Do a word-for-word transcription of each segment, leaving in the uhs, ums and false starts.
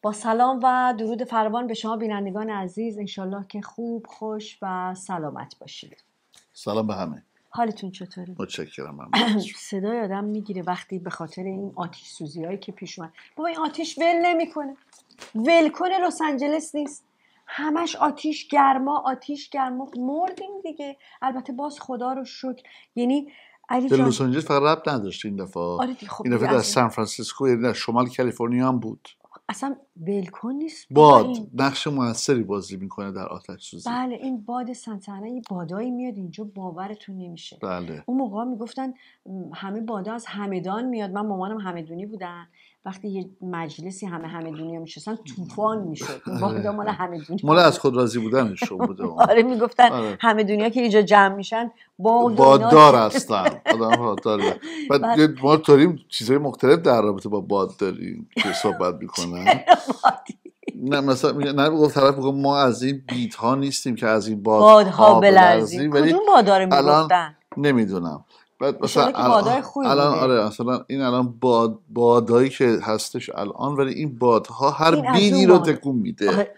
با سلام و درود فراوان به شما بینندگان عزیز، انشالله که خوب، خوش و سلامت باشید. سلام به همه. حالتون چطوره؟ متشکرم. صدای آدم میگیره وقتی به خاطر این آتش سوزی هایی که پیش اومد. بابا این آتش ول نمیکنه. ول کنه لس آنجلس نیست. همش آتیش گرما آتیش گرما مردیم دیگه. البته باز خدا رو شکر. یعنی علی به جان لس آنجلس فقط ربط نداشت این دفعه. آره خب این دفعه در سان فرانسیسکو، یعنی در شمال کالیفرنیا هم بود. اصلا ولکن نیست. باد این... نقش موثری بازی میکنه در آتش سوزی. بله این باد سنتانه، این بادایی میاد اینجا باورتون نمیشه. بله. اون موقع میگفتن همه بادا از همدان میاد. من مامانم همدونی بودن، وقتی یه مجلسی همه همدونی ها میشستن طوفان میشد. بادا مال همدونی مال از خود راضی بودنشون بوده. آره میگفتن آره. همدونی ها که اینجا جمع میشن باددار هستن. آدم باددار. بعد ما داریم چیزهای مختلف در رابطه با باد داریم که صحبت میکنن. نه مثلا نه گفت طرف میگه ما از این بیت ها نیستیم که از این باد بادها بلرزیم. کدوم بادا رو میگفتن؟ نمیدونم. بعد مثلا الان الان آره مثلا این الان باد بادایی که هستش الان، ولی این بادها هر بیدی رو تکون میده.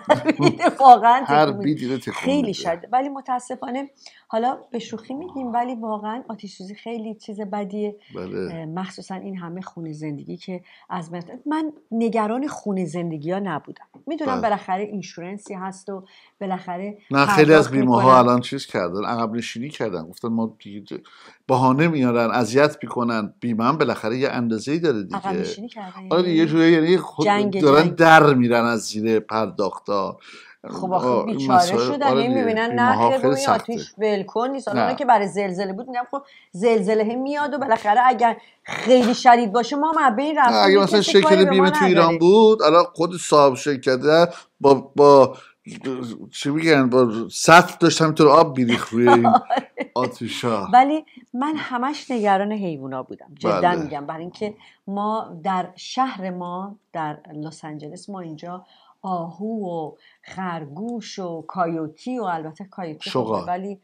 واقعا هر بیدی رو تکون خیلی شد. ولی متاسفانه حالا به شوخی میگیم ولی واقعا آتش سوزی خیلی چیز بدیه. بله. مخصوصا این همه خونه زندگی که از من نگران خونه زندگی ها نبودم. میدونم بالاخره اینشورنسی هست و بالاخره نه خیلی از بیمه ها الان چیز کردن، عقب نشینی کردن، گفتن ما بهانه میارن، اذیت میکنن. بیمه هم بالاخره یه اندازه‌ای داره دیگه. عقب نشینی کردن آره یه جوری یعنی خود جنگ دارن جنگ. در میرن از زیر پرداختا. خب آخه بیچاره شدن. آره میبینن نه خیلی این آتیش ولکن نیست. حالا که برای زلزله بود میگم خب زلزله میاد و بالاخره اگر خیلی شدید باشه ما هم بین رفتیم. اگه مثلا شرکت بیمه تو ایران بود الان خود صاحب شرکت با با چی میگن با سطل داشت همینطور آب میریخت روی این آتیشا. ولی من همش نگران حیوونا بودم جدا. بله. میگم برای اینکه ما در شهر ما در لس آنجلس ما اینجا آهو و خرگوش و کایوتی و البته کایوتی شغال. ولی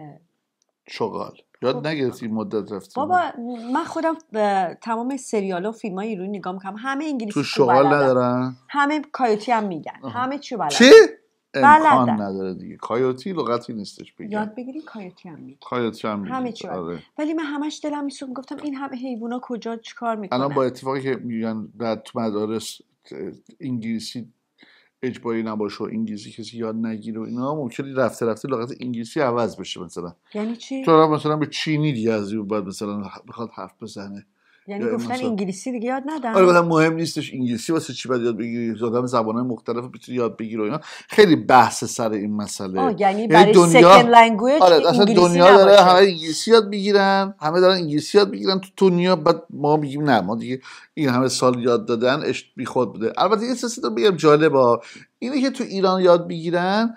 شغال یاد خب. نگرفتی مدت رفتیم بابا من خودم تمام سریال و فیلم های ایرانی نگاه میکنم همه انگلیسی تو شغال ندارن، همه کایوتی هم میگن. آه. همه چی بلدن. چی؟ امکان نداره دیگه. کایوتی لغتی نیستش بگم. یاد بگیرین کایوتی هم میگن. کایوتی هم میگن. همه چی آره. ولی من همش دلم میسوخت گفتم این همه حیونا کجا چیکار میکنن. الان با اتفاقی که میگن در تو مدارس انگلیسی اجباری نباشه و انگلیسی کسی یاد نگیره و اینا، ممکنه رفته رفته لغت انگلیسی عوض بشه. مثلا یعنی چی؟ تو مثلا به چینی دیگه از این بعد مثلا بخواد حرف بزنه، یعنی گفتن مثلا... انگلیسی دیگه یاد ندن. آره مثلا مهم نیستش انگلیسی واسه چی باید یاد بگیری، آدم زبان‌های مختلف بتونی یاد بگیری و اینا. خیلی بحث سر این مسئله. آه یعنی برای دنیا... سکند لنگویج آره اصلا دنیا نباشه. داره همه انگلیسی یاد میگیرن، همه دارن انگلیسی یاد میگیرن تو دنیا. بعد ما میگیم نه ما دیگه این همه سال یاد دادن اش بی خود بوده. البته یه چیزی رو بگم جالبه اینه که تو ایران یاد میگیرن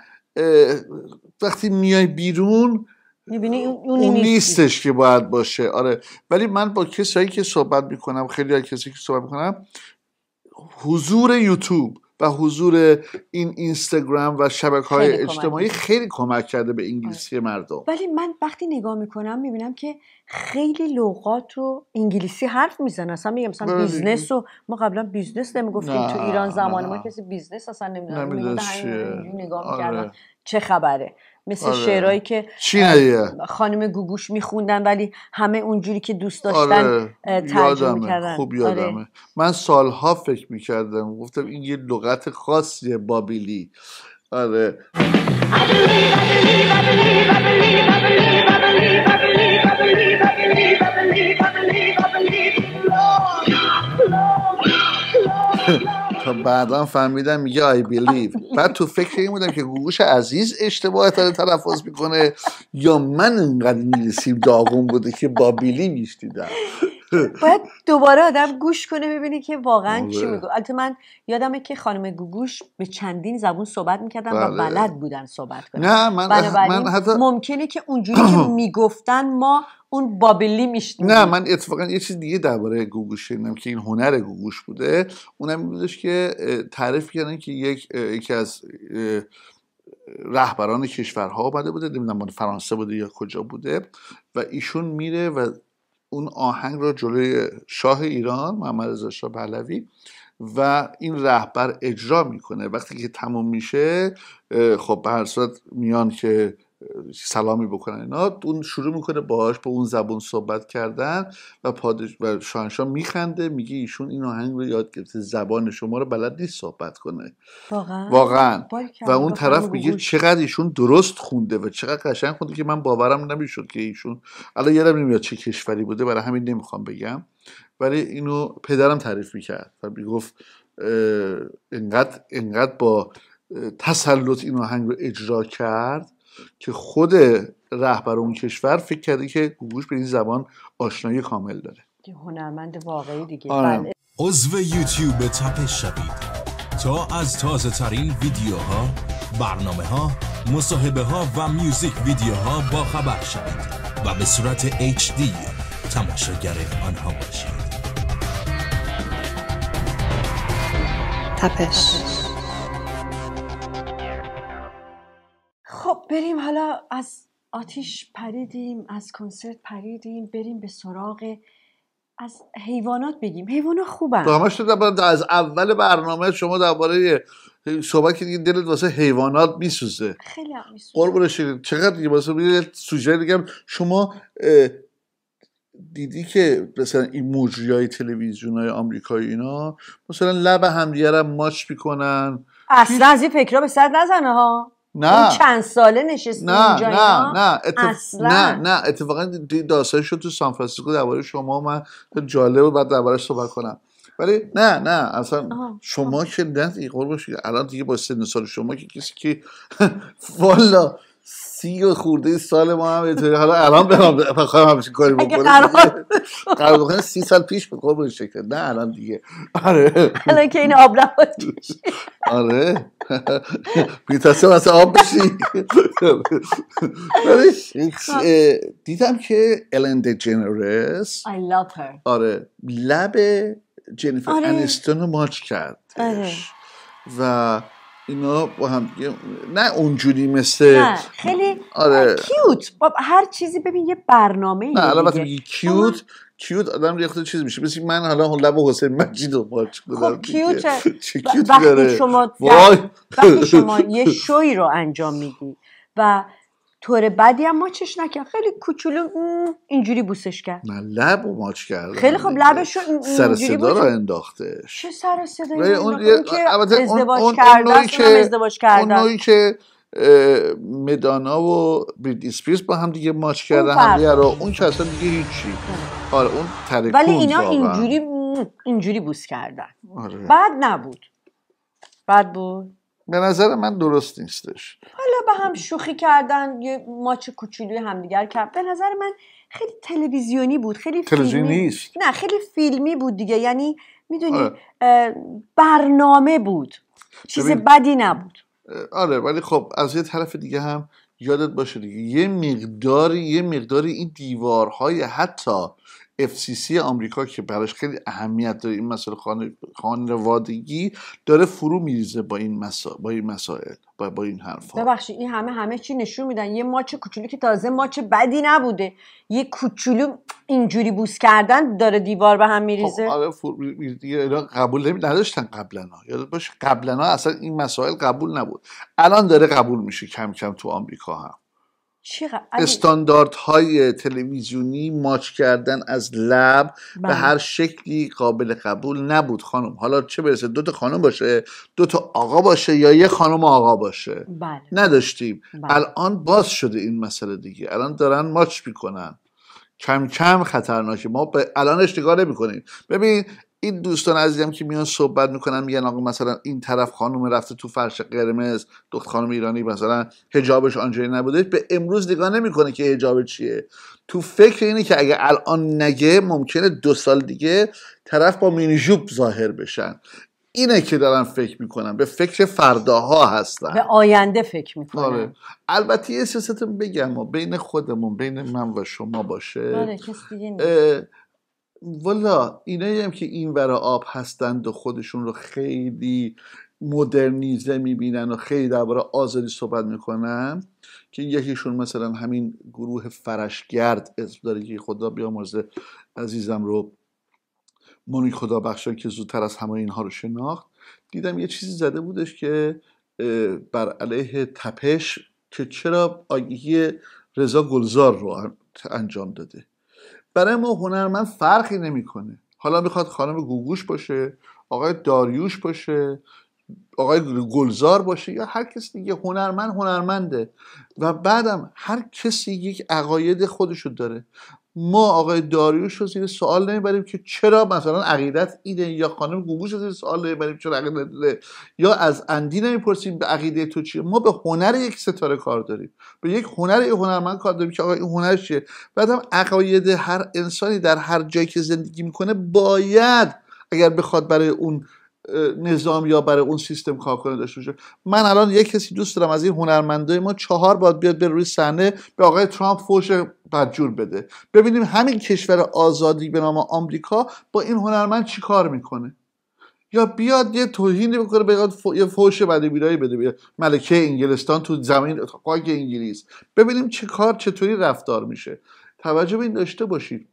وقتی میای بیرون میبینی اون نیستش که باید باشه. آره ولی من با کسایی که صحبت میکنم، خیلی از کسایی که صحبت میکنم، حضور یوتیوب و حضور این اینستاگرام و شبکه‌های اجتماعی خیلی کمک کرده به انگلیسی آره. مردم. ولی من وقتی نگاه میکنم میبینم که خیلی لغات رو انگلیسی حرف میزنن. اصلا میگم مثلا بیزنس رو ما قبلا بیزنس نمیگفتیم تو ایران. زمان ما کسی بیزنس اصلا نمیدونم. میگفتن همین نگاه میکردن آره. چه خبره. مثل آره. شعرهایی که خانم گوگوش میخوندن ولی همه اونجوری که دوست داشتن آره. ترجمه میکردن. خوب یادمه آره. من سالها فکر میکردم گفتم این یه لغت خاصیه بابلی. آره تا بعدا فهمیدم میگه I believe. بعد تو فکر این بودم که گوگوش عزیز اشتباه تلفظ میکنه یا من انقدر انگلیسیم داغون بوده که با بیلی میشنیدم. باید دوباره آدم گوش کنه ببینی که واقعا چی میگه. البته من یادمه که خانم گوگوش به چندین زبون صحبت میکردن و بلد بودن صحبت کنن. نه من بنابراین من حتی... ممکنه که اونجوری که میگفتن ما اون بابلی میشنیدیم. نه من اتفاقا یه چیز دیگه درباره گوگوش شنیدم که این هنر گوگوش بوده. اونم این بودش که تعریف کردن که یک یکی از رهبران کشورها اومده بوده، نمیدونم مال فرانسه بوده یا کجا بوده، و ایشون میره و اون آهنگ رو جلوی شاه ایران محمد رضا شاه پهلوی و این رهبر اجرا میکنه. وقتی که تموم میشه خب به هر صورت میان که سلامی بکنن اینا، اون شروع میکنه باهاش با اون زبون صحبت کردن و پادش و شاهنشاه میخنده، میگه ایشون این آهنگ رو یاد گرفته، زبان شما رو بلد نیست صحبت کنه. واقعا واقعا و اون طرف میگه چقدر ایشون درست خونده و چقدر قشنگ خونده که من باورم نمیشد که ایشون، الان یادم نمیاد چه کشوری بوده برای همین نمیخوام بگم، ولی اینو پدرم تعریف میکرد و میگفت اینقدر اینقدر با تسلط این آهنگ رو اجرا کرد که خود رهبر اون کشور فکر کرده که گوگوش به این زبان آشنایی کامل داره. هنرمند واقعی دیگه. بله. عضو یوتیوب تپش شوید تا از تازه ترین ویدیوها، برنامه ها، مصاحبه ها و میوزیک ویدیوها با خبر شوید و به صورت اچ دی تماشاگر آنها باشید. تپش. خب بریم حالا، از آتیش پریدیم، از کنسرت پریدیم، بریم به سراغ از حیوانات بگیم. حیوانات خوبن. تو همش تو از اول برنامه شما درباره صحبت کردی، دلت واسه حیوانات میسوزه. خیلی هم میسوزه. قربونش برم. چقدر دیگه واسه یه سوژه دیگه شما دیدی که مثلا این مجریای تلویزیونای آمریکایی اینا مثلا لب همدیگه رو ماچ میکنن. اصلا از این فکرها به سر نزنه ها. نه اون چند ساله نشستی نه اینجا نه اینا. نه اتف... اصلا نه نه اتفاقا داستانی شد تو سان فرانسیسکو درباره شما، من جالبه بعد درباره‌اش صحبت کنم، ولی نه نه اصلا آه. شما آه. که نه دیگه قربون باشید الان دیگه با سن سال شما که کسی که والا سی و خورده سال ما هم اینطوری، حالا الان برام بخوام همچین کاری بکنم قرار بکنم سی سال پیش به قربون شکل، نه الان دیگه. آره الان که این آب نباید کشی. آره بیتاسه مثلا آب بشی. دیدم که الن دژنرس I love her. آره لب جنیفر آره. انیستون رو ماچ کرد. آره. و اینا با هم دیگه نه اونجوری مثل نه خیلی آره. کیوت با هر چیزی. ببین یه برنامه ایه. نه الان وقتی میگی کیوت کیوت آدم ریخته چیز میشه، مثل من حالا لب حسین مجید رو ماچ کنم. خب کیوت چه کیوت وقتی داره شما وقتی شما یه شوی رو انجام میدی و طور بدی هم ماچش نکرد، خیلی کوچولو اینجوری بوسش کرد. نه لب رو ماچ کرد. خیلی خب لبش رو سر صدا رو انداختش. چه سر صدایی اون که ازدواج کردن، اونم ازدواج کردن. اون نوعی که مدانا و بریتنی اسپیرز با هم دیگه ماچ کردن هم دیگه رو، اون که اصلا دیگه هیچی. آره اون ترکون. ولی اینا اینجوری اینجوری بوس کردن. آره. بد نبود. بد بود. به نظر من درست نیستش. حالا به هم شوخی کردن، یه ماچ کوچولوی همدیگر کرد. به نظر من خیلی تلویزیونی بود، خیلی تلویزیونی نیست. نه خیلی فیلمی بود دیگه، یعنی میدونی آره. برنامه بود، چیز ببین... بدی نبود. آره ولی خب از یه طرف دیگه هم یادت باشه دیگه یه مقداری یه مقداری این دیوارهای حتی اف سی سی آمریکا که براش خیلی اهمیت داره این مسئله خانوادگی داره فرو میریزه با این مسائل با این مسائل با, با این حرفا. ببخشید این همه همه چی نشون میدن یه ماچ کوچولو که تازه ماچ بدی نبوده، یه کوچولو اینجوری بوس کردن داره دیوار به هم میریزه. خب آره فرو دیگه قبول نمی نداشتن قبلا. یادت باشه قبلا اصلا این مسائل قبول نبود، الان داره قبول میشه کم کم تو آمریکا هم. استانداردهای تلویزیونی ماچ کردن از لب بله. به هر شکلی قابل قبول نبود خانم، حالا چه برسه دو تا خانم باشه دو تا آقا باشه یا یه خانم آقا باشه بله. نداشتیم بله. الان باز شده این مسئله دیگه، الان دارن ماچ میکنن کم کم خطرناکه، ما به الانش نگاه نمی‌کنیم. ببین این دوستان عزیزم که میان صحبت میکنن میگن آقا مثلا این طرف خانم رفته تو فرش قرمز، دختر خانم ایرانی مثلا حجابش آنجوری نبوده، به امروز نگاه نمیکنه که حجاب چیه، تو فکر اینه که اگه الان نگه ممکنه دو سال دیگه طرف با مینی جوب ظاهر بشن. اینه که دارن فکر میکنن، به فکر فرداها هستن، به آینده فکر میکنن. آره. البته یه سیاستم بگم و بین خودمون بین من و شما باشه، آره کسی دیگه نیست. والا اینایی هم که این ور آب هستند و خودشون رو خیلی مدرنیزه میبینن و خیلی درباره آزادی صحبت میکنن که یکیشون مثلا همین گروه فرشگرد اسم داره که خدا بیامرزه عزیزم رو مانی خدا بخشان که زودتر از همه اینها رو شناخت، دیدم یه چیزی زده بودش که بر علیه تپش که چرا آگهی رضا گلزار رو انجام داده. برای ما هنرمند فرقی نمیکنه، حالا میخواد خانم گوگوش باشه، آقای داریوش باشه، آقای گلزار باشه یا هر کسی دیگه، هنرمند هنرمنده و بعدم هر کسی یک عقاید خودشو داره. ما آقای داریوش رو زیر سوال نمیبریم که چرا مثلا عقیدت اینه، یا خانم گوگوش رو زیر سوال نمیبریم چرا عقیدت اینه، یا از اندی نمیپرسیم به عقیده تو چیه. ما به هنر یک ستاره کار داریم، به یک هنر یک هنرمند کار داریم که آقا این هنرش چیه. بعدم عقاید هر انسانی در هر جایی که زندگی میکنه باید اگر بخواد برای اون نظام یا برای اون سیستم کار کنه داشته باشه. من الان یک کسی دوست دارم از این هنرمندای ما چهار بار بیاد بر روی صحنه به آقای ترامپ فوش بدجور بده، ببینیم همین کشور آزادی به نام آمریکا با این هنرمند چی کار میکنه. یا بیاد یه توهینی بکنه بگاد فو... یه فوش بده بیرایی بده بیاد ملکه انگلستان تو زمین خاک انگلیس، ببینیم چه کار چطوری رفتار میشه. توجه به این داشته باشید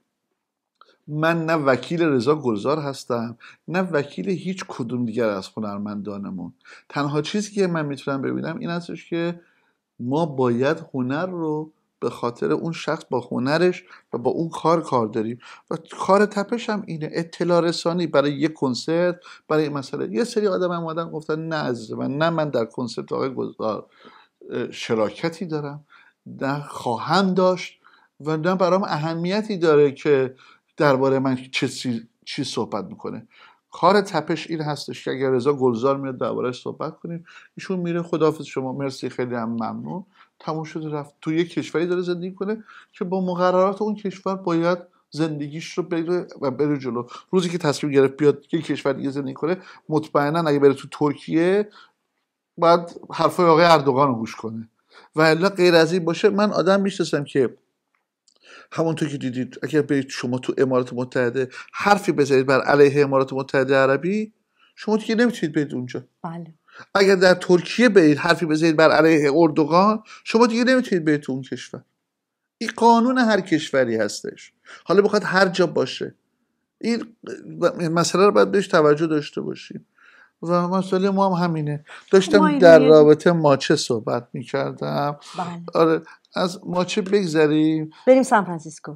من نه وکیل رضا گلزار هستم نه وکیل هیچ کدوم دیگر از هنرمندانمون. تنها چیزی که من میتونم ببینم این هستش که ما باید هنر رو به خاطر اون شخص با هنرش و با اون کار کار داریم و کار تپش هم اینه، اطلاع رسانی برای یک کنسرت، برای مسئله. یه سری آدم هم اومدن گفتن نه عزیز من، نه من در کنسرت آقای گلزار شراکتی دارم، نه خواهم داشت و نه برام اهمیتی داره که درباره من چی چی صحبت میکنه. کار تپش این هستش که اگر رضا گلزار میاد درباره‌اش صحبت کنیم، ایشون میره خداحافظ شما مرسی خیلی هم ممنون تموم شده رفت. تو یک کشوری داره زندگی کنه که با مقررات اون کشور باید زندگیش رو بره و بره جلو. روزی که تصمیم گرفت بیاد یک کشور دیگه زندگی کنه، مطمئنا اگه بره تو ترکیه بعد حرفای آقای اردوغان رو گوش کنه و الا غیر از این باشه. من آدم میشناسم که همونطور که دیدید اگر برید شما تو امارات متحده حرفی بزنید بر علیه امارات متحده عربی، شما دیگه نمیتونید برید اونجا. بله. اگر در ترکیه برید حرفی بزنید بر علیه اردوغان، شما دیگه نمیتونید برید تو اون کشور. این قانون هر کشوری هستش، حالا بخواد هر جا باشه. این مسئله رو باید بهش توجه داشته باشیم و مسئله ما هم همینه. داشتم در رابطه ماچه صحبت میکردم. بله. آره از ماچه بگذریم بریم سان فرانسیسکو.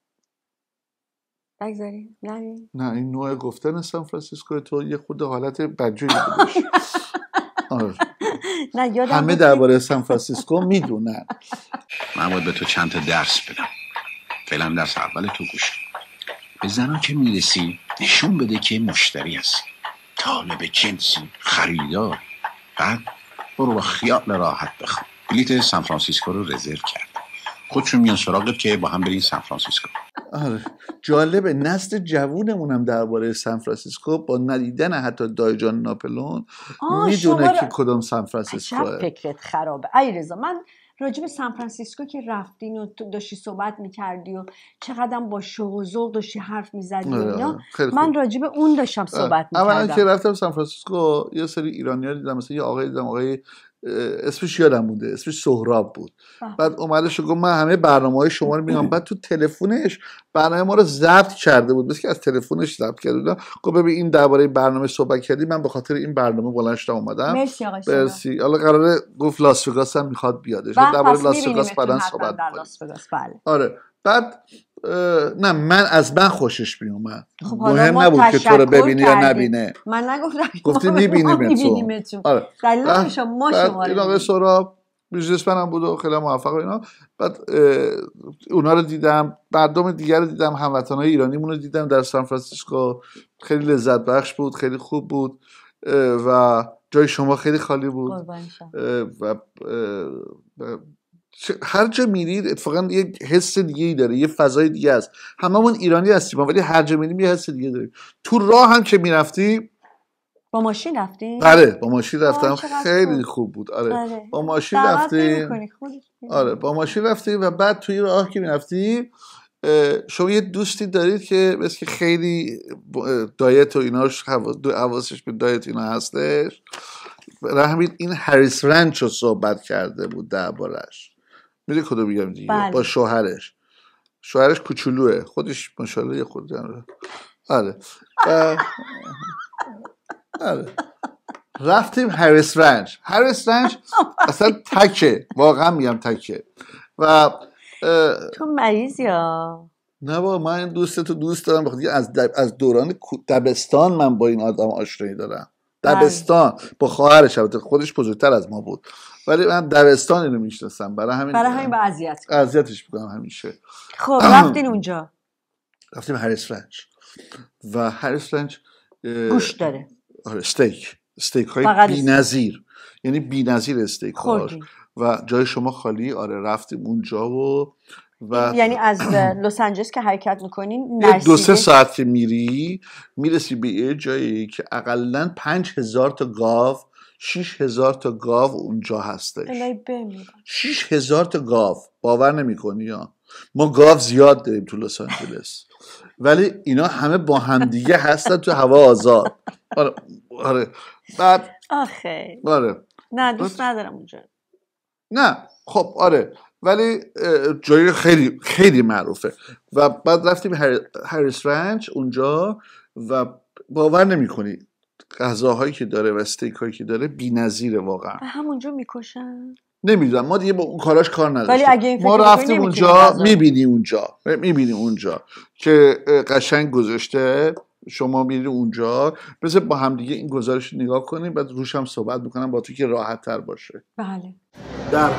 بگذاریم؟ نریم؟ نه این نوع گفتن سان فرانسیسکو تو یه خود حالت بدجوری بودش. آره. نه یادم همه درباره سان فرانسیسکو میدونن. من باید به تو چند تا درس بدم. فعلا درس اول تو گوش. به زنان که میرسی نشون بده که مشتری هستی، طالب جنسی، خریدار. بعد برو با خیال راحت بخواب. بلیت سان فرانسیسکو رو رزرو کرد. خودشون میان سراغت که با هم برین سان فرانسیسکو. آره جالبه نسل جوونمونم درباره سان فرانسیسکو با ندیدن حتی دایجان ناپلون میدونه که کدوم سان فرانسیسکوه. عجب فکرت خرابه. ای رضا من راجب سان فرانسیسکو که رفتین و تو داشتی صحبت میکردی و چقدر با شوق و ذوق داشتی حرف میزدی و اینا، من راجب اون داشتم صحبت میکردم. اولا که رفتم سان فرانسیسکو یه سری ایرانی‌ها دیدم، مثلا یه آقای دیدم، آقای اسمش یادم بوده، اسمش سهراب بود. بعد اومدش گفت من همه برنامه‌های شما رو میام. بعد تو تلفنش برنامه ما رو ضبط کرده بود، مثل که از تلفنش ضبط کرده بود. گفت ببین این درباره برنامه صحبت کردی، من به خاطر این برنامه بلند شدم اومدم. مرسی آقای مرسی. حالا قراره گفت لاس وگاس هم میخواد بیادش. درباره لاس وگاس بعداً صحبت کنیم. بله. آره بعد نه من از من خوشش میومد. خب مهم نبود که تو رو ببینی یا نبینه. من نگفتم گفتی میبینیم تو. آره دلیل شما شما این آقای سهراب بیزنسمن هم بود و خیلی موفق و اینا. بعد اونا رو دیدم، مردم دیگر رو دیدم، هموطنای ایرانیمون رو دیدم در سان فرانسیسکو. خیلی لذت بخش بود، خیلی خوب بود و جای شما خیلی خالی بود و هر جا میرید اتفاقا یه حس دیگه ای داره، یه فضای دیگه است. هممون ایرانی هستیم ولی هر جا میریم یه حس دیگه داریم. تو راه هم که میرفتی با ماشین رفتیم؟ آره با ماشین رفتم، خیلی خوب, خوب بود. آره, آره. با ماشین رفتیم. آره با ماشین رفتیم و بعد توی راه که میرفتی شما یه دوستی دارید که مثل که خیلی دایت و ایناش حواسش به دایت اینا هستش برای همین این هریس رنچ رو صحبت کرده بود دربارش. میدونی کدوم میگم دیگه؟ بله. با شوهرش شوهرش کوچولوه، خودش ماشاءالله خود جنره. آره آره رفتیم هریس رنچ. هریس رنچ اصلا تکه، واقعا میگم تکه. و تو مریضی ها؟ نه بابا من این دوستتو دوست دارم، بخاطر از از دوران دبستان من با این آدم آشنایی دارم. دبستان با خواهرش، البته خودش بزرگتر از ما بود، ولی من دبستان اینو میشناسم، برای همین برای همین با اذیت اذیتش میکنم همیشه. خب رفتین اونجا؟ رفتیم هریس رنچ و هریس رنچ گوشت داره. آره استیک، استیک های بی‌نظیر، یعنی بی‌نظیر استیک هاش و جای شما خالی. آره رفتیم اونجا و و یعنی از لس آنجلس که حرکت میکنین یه دو سه ساعت که میری میرسی به یه جایی که اقلن پنج هزار تا گاو، شیش هزار تا گاو اونجا هستش. شیش هزار تا گاو، باور نمی کنی یا؟ ما گاو زیاد داریم تو لس آنجلس ولی اینا همه با همدیگه هستن تو هوا آزاد. آره آره بعد آخه آره نه دوست ندارم اونجا. نه خب آره ولی جایی خیلی خیلی معروفه. و بعد رفتیم هریس رنچ اونجا و باور نمی کنی غذاهایی که داره و استیک هایی که داره بی‌نظیره واقعا. همونجا میکشن؟ نمیدونم، ما دیگه با اون کاراش کار نداشتیم. ما رفتیم اونجا میبینی اونجا میبینی اونجا که قشنگ گذاشته، شما میری اونجا بذار با هم دیگه این گزارش نگاه کنیم بعد روش هم صحبت بکنم با تو که راحت تر باشه. بله. در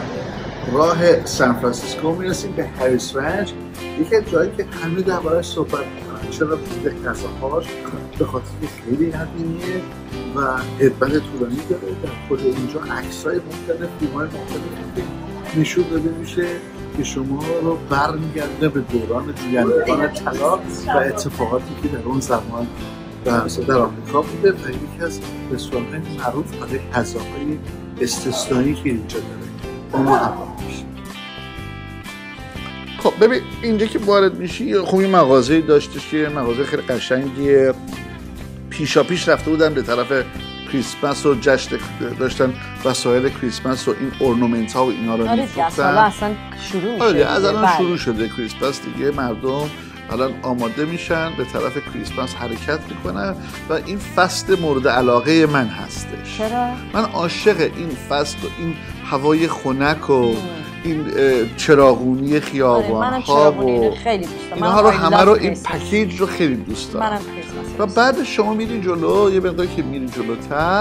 راه سان فرانسیسکو میرسیم به هریس رنچ، یکی از جایی که همه درباره‌اش صحبت میکنن. چرا؟ به غذاهاش به خاطر خیلی قدیمیه و هدبت طولانی داره. در خود اونجا عکس‌های مختلف، فیلم‌های مختلف نشون داده میشه که شما رو برمیگرده به دوران جویندگان طلا و اتفاقاتی که در اون زمان در در آمریکا بوده و یکی از رستوران‌های معروف برای غذاهای استثنایی که اینجا داره با ما همراه میشه. خب ببین اینجا که وارد میشی خب این مغازه‌ای داشتش که مغازه خیلی قشنگیه. پیشا پیش رفته بودن به طرف کریسمس و جشن داشتن وسایل کریسمس و این اورنامنت ها و اینا رو می‌فروختن. آره اصلا شروع میشه. آره از الان شروع شده کریسمس دیگه، مردم الان آماده میشن به طرف کریسمس حرکت میکنن و این فصل مورد علاقه من هستش. چرا؟ من عاشق این فصل و این هوای خنک و این چراغونی خیابان ها و خیلی دوست دارم. اینها رو همه رو این پکیج رو خیلی دوست دارم. منم و بعد شما میری جلو یه مقدار که میری جلوتر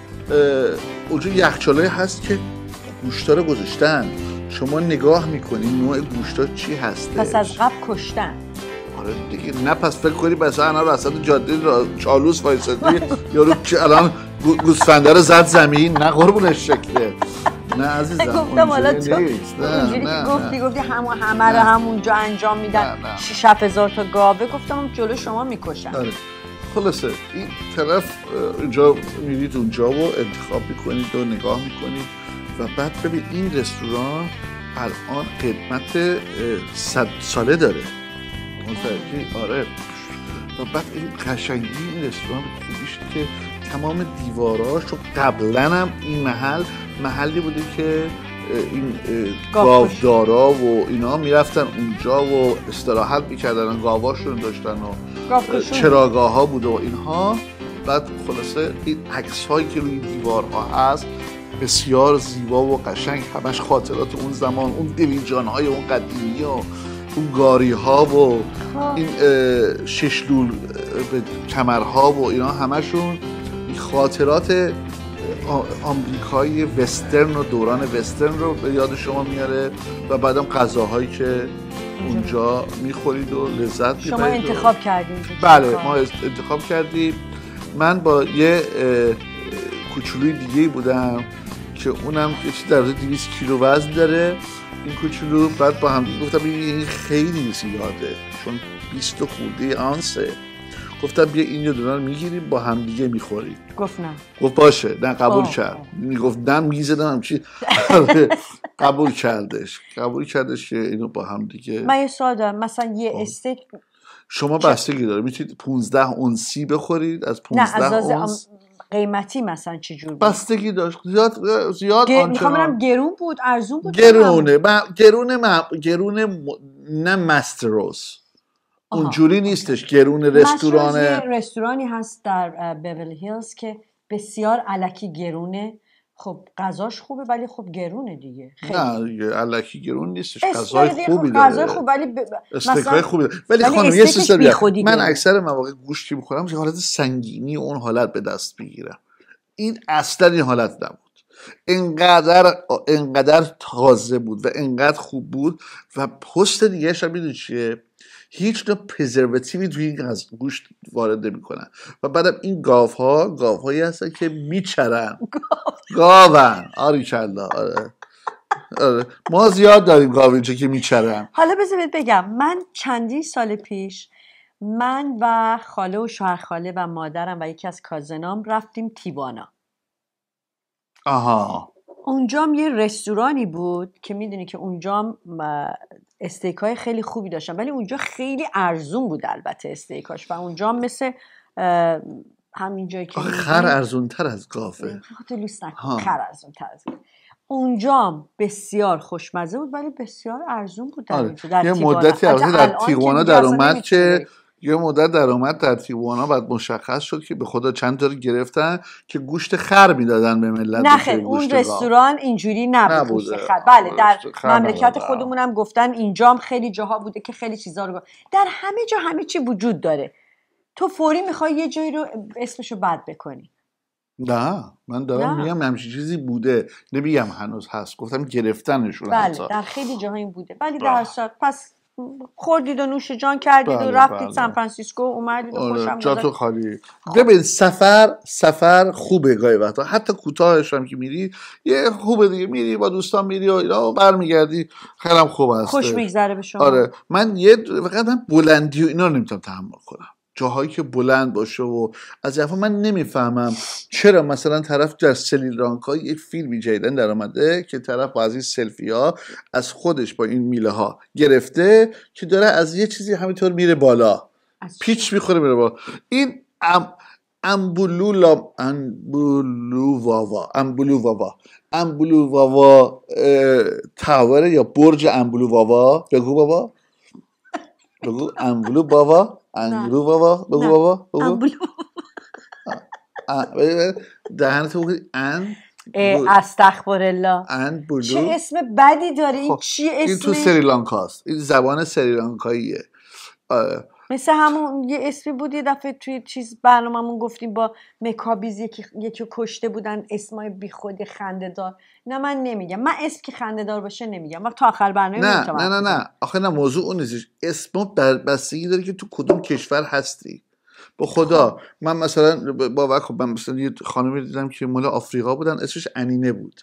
اونجا یخچالای هست که گوشتا رو گذاشتن، شما نگاه میکنی نوع گوشتا چی هستش. پس از قبل کشتن. آره دیگه نه پس فکر کنی بس انا رو وسط جاده را چالوس وایسادی یارو که الان گوسفنده رو زد زمین، نه قربونش شکله. نه عزیزم گفتم حالا تو اونجوری که گفتی گفتی همون همه رو همونجا انجام میدن شش هزار تا گاوه، گفتم جلو شما میکشن. آره خلاصه این طرف اینجا میرید اونجا و انتخاب میکنید و نگاه میکنید و بعد ببین این رستوران الان قدمت صد ساله داره. آره و بعد این قشنگی این رستوران خوبیش که تمام دیواراش و قبلا هم این محل محلی بوده که این گاودارا و اینا میرفتن اونجا و استراحت میکردن، گاواشون داشتن و چراگاه ها بوده و اینها. بعد خلاصه این عکس هایی که روی دیوارها هست بسیار زیبا و قشنگ، همش خاطرات اون زمان، اون دلیجان های اون قدیمی ها، اون گاری ها و این ششلول کمرها و اینا همشون خاطرات آمریکایی وسترن و دوران وسترن رو به یاد شما میاره و بعدم غذاهایی که اونجا میخورید و لذت میبرید. شما انتخاب کردید؟ بله ما انتخاب کردیم. من با یه کوچولوی دیگه بودم که اونم یه چیز در حدود دویست کیلو وزن داره این کوچولو. بعد با هم دیگه گفتم این خیلی زیاده چون بیست خورده آنسه. گفتم بیا این یه دونه رو میگیریم با هم دیگه میخوریم. گفت نه. گفت باشه. نه قبول کرد. میگفت نه میزدم همچی قبول کردش. قبول کردش که اینو با هم دیگه. من یه سوال دارم، مثلا یه استیک شما بستگی داره، میتونید پانزده اونسی بخورید، از پانزده اونس قیمتی مثلا چه جور بود؟ بستگی داشت، زیاد زیاد گ... آنچنان میخوام ببینم گرون بود ارزون بود؟ گرونه ب... گرونه م... گرونه م... نه مستروس اونجوری نیستش. گرون رستوران یه رستورانی هست در بیولی هیلز که بسیار الکی گرونه، خب غذاش خوبه ولی خب گرونه دیگه. خیلی. نه الکی گرون نیستش، غذای خوبی داره، غذای خوب ولی ب... استیکای خوبی داره. ولی خانم یه چیزی بگم، من اکثر مواقع گوشتی میخورم که حالت سنگینی اون حالت به دست بگیرم. این اصلا این حالت نبود. اینقدر اینقدر تازه بود و اینقدر خوب بود. و پست دیگه شب میدونی چیه؟ هیچ نوع پرزرواتیوی توی این گوشت وارد نمی‌کنن. و بعدم این گاوها گاوهایی هستن که میچرن. گاون آری کلا. آره آره ما زیاد داریم گاو اینجا که میچرن. حالا بذارید بگم، من چندی سال پیش من و خاله و شوهر خاله و مادرم و یکی از کازنام رفتیم تیوانا. آها. اونجام یه رستورانی بود که میدونی که اونجام استیکای خیلی خوبی داشتن ولی اونجا خیلی ارزون بود البته استیکاش. و اونجام مثل همین جایی که خر ارزون تر از گاوه. خاطر لوس نکن، خر ارزون تر از گاوه. اونجام بسیار خوشمزه بود ولی بسیار ارزون بود در, آره. در یه تیوانا. مدتی البته در تیوانا در اومد که یه مدت در اومد در تیوانا بعد مشخص شد که به خدا چند تا رو گرفتن که گوشت خر میدادن به ملت. نه خیر اون رستوران اینجوری نبود گوشت خر. بله در مملکت خودمون هم گفتن اینجام خیلی جاها بوده که خیلی چیزا رو گفت. در همه جا همه چی وجود داره. تو فوری میخوای یه جایی رو اسمشو بد بکنی. نه من دارم نه. میگم همچین چیزی بوده، نمیگم هنوز هست، گفتم گرفتنشون. بله حتی. در خیلی جاها این بوده ولی در صورت پس خوردید و نوش جان کردید بله، و رفتید بله. سان فرانسیسکو اومدید و خوشم جا تو خالی. ببین سفر سفر خوبه گاهی وقتا، حتی کوتاهش هم که میری یه خوبه دیگه، میری با دوستان میری و اینا برمیگردی خیلی خوب است، خوش میگذره به شما. آره من یه فقط من بلندی و اینا رو نمیتونم تحمل کنم، جاهایی که بلند باشه و از این من نمیفهمم چرا مثلا طرف در سریلانکا یک فیلمی جدیدن در آمده که طرف با از این سلفی ها از خودش با این میله ها گرفته که داره از یه چیزی همینطور میره بالا، پیچ میخوره میره بالا. این ام امبولولا امبولوواوا امبولوواوا امبولوواوا تاور یا برج امبولوواوا بگو بابا بگو امبولو بابا انگلو بابا بگو بابا بگو دهنت بگو ان استغفرالله ان بلو. چه اسم بدی داره این؟ چی اسمه؟ این تو سریلانکاست، این زبان سریلانکاییه. مثل همون یه اسمی بود یه دفعه توی چیز برنامه‌مون گفتیم با مکابیز یکی یکی کشته بودن، اسمای بیخودی خنده‌دار. نه من نمیگم، من اسم که خنده‌دار باشه نمیگم، وقت تا آخر برنامه نه نه نه نه آخه نه موضوع اون نیستش، اسم بستگی داره که تو کدوم کشور هستی. با خدا من مثلا با وقت من مثلا یه خانمی دیدم که مال آفریقا بودن، اسمش انینه بود.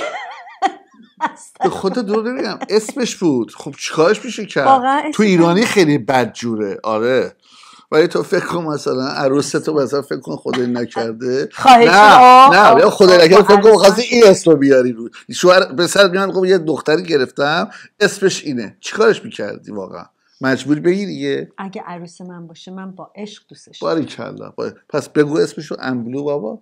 به خدا دور نمیگم اسمش بود. خب چیکارش میشه کرد؟ تو ایرانی خیلی بدجوره. آره ولی تو فکر کن مثلا عروس تو مثلا فکر کن خدای نکرده نه نه یا خدای نکرده فکر کن خواستی این اسمو بیاری رو شوهر پسر میان گفت یه دختری گرفتم اسمش اینه، چیکارش میکردی واقعا؟ مجبور بگی دیگه. اگه عروس من باشه من با عشق دوستش دارم. باریکلا. پس بگو اسمشو امبلو بابا.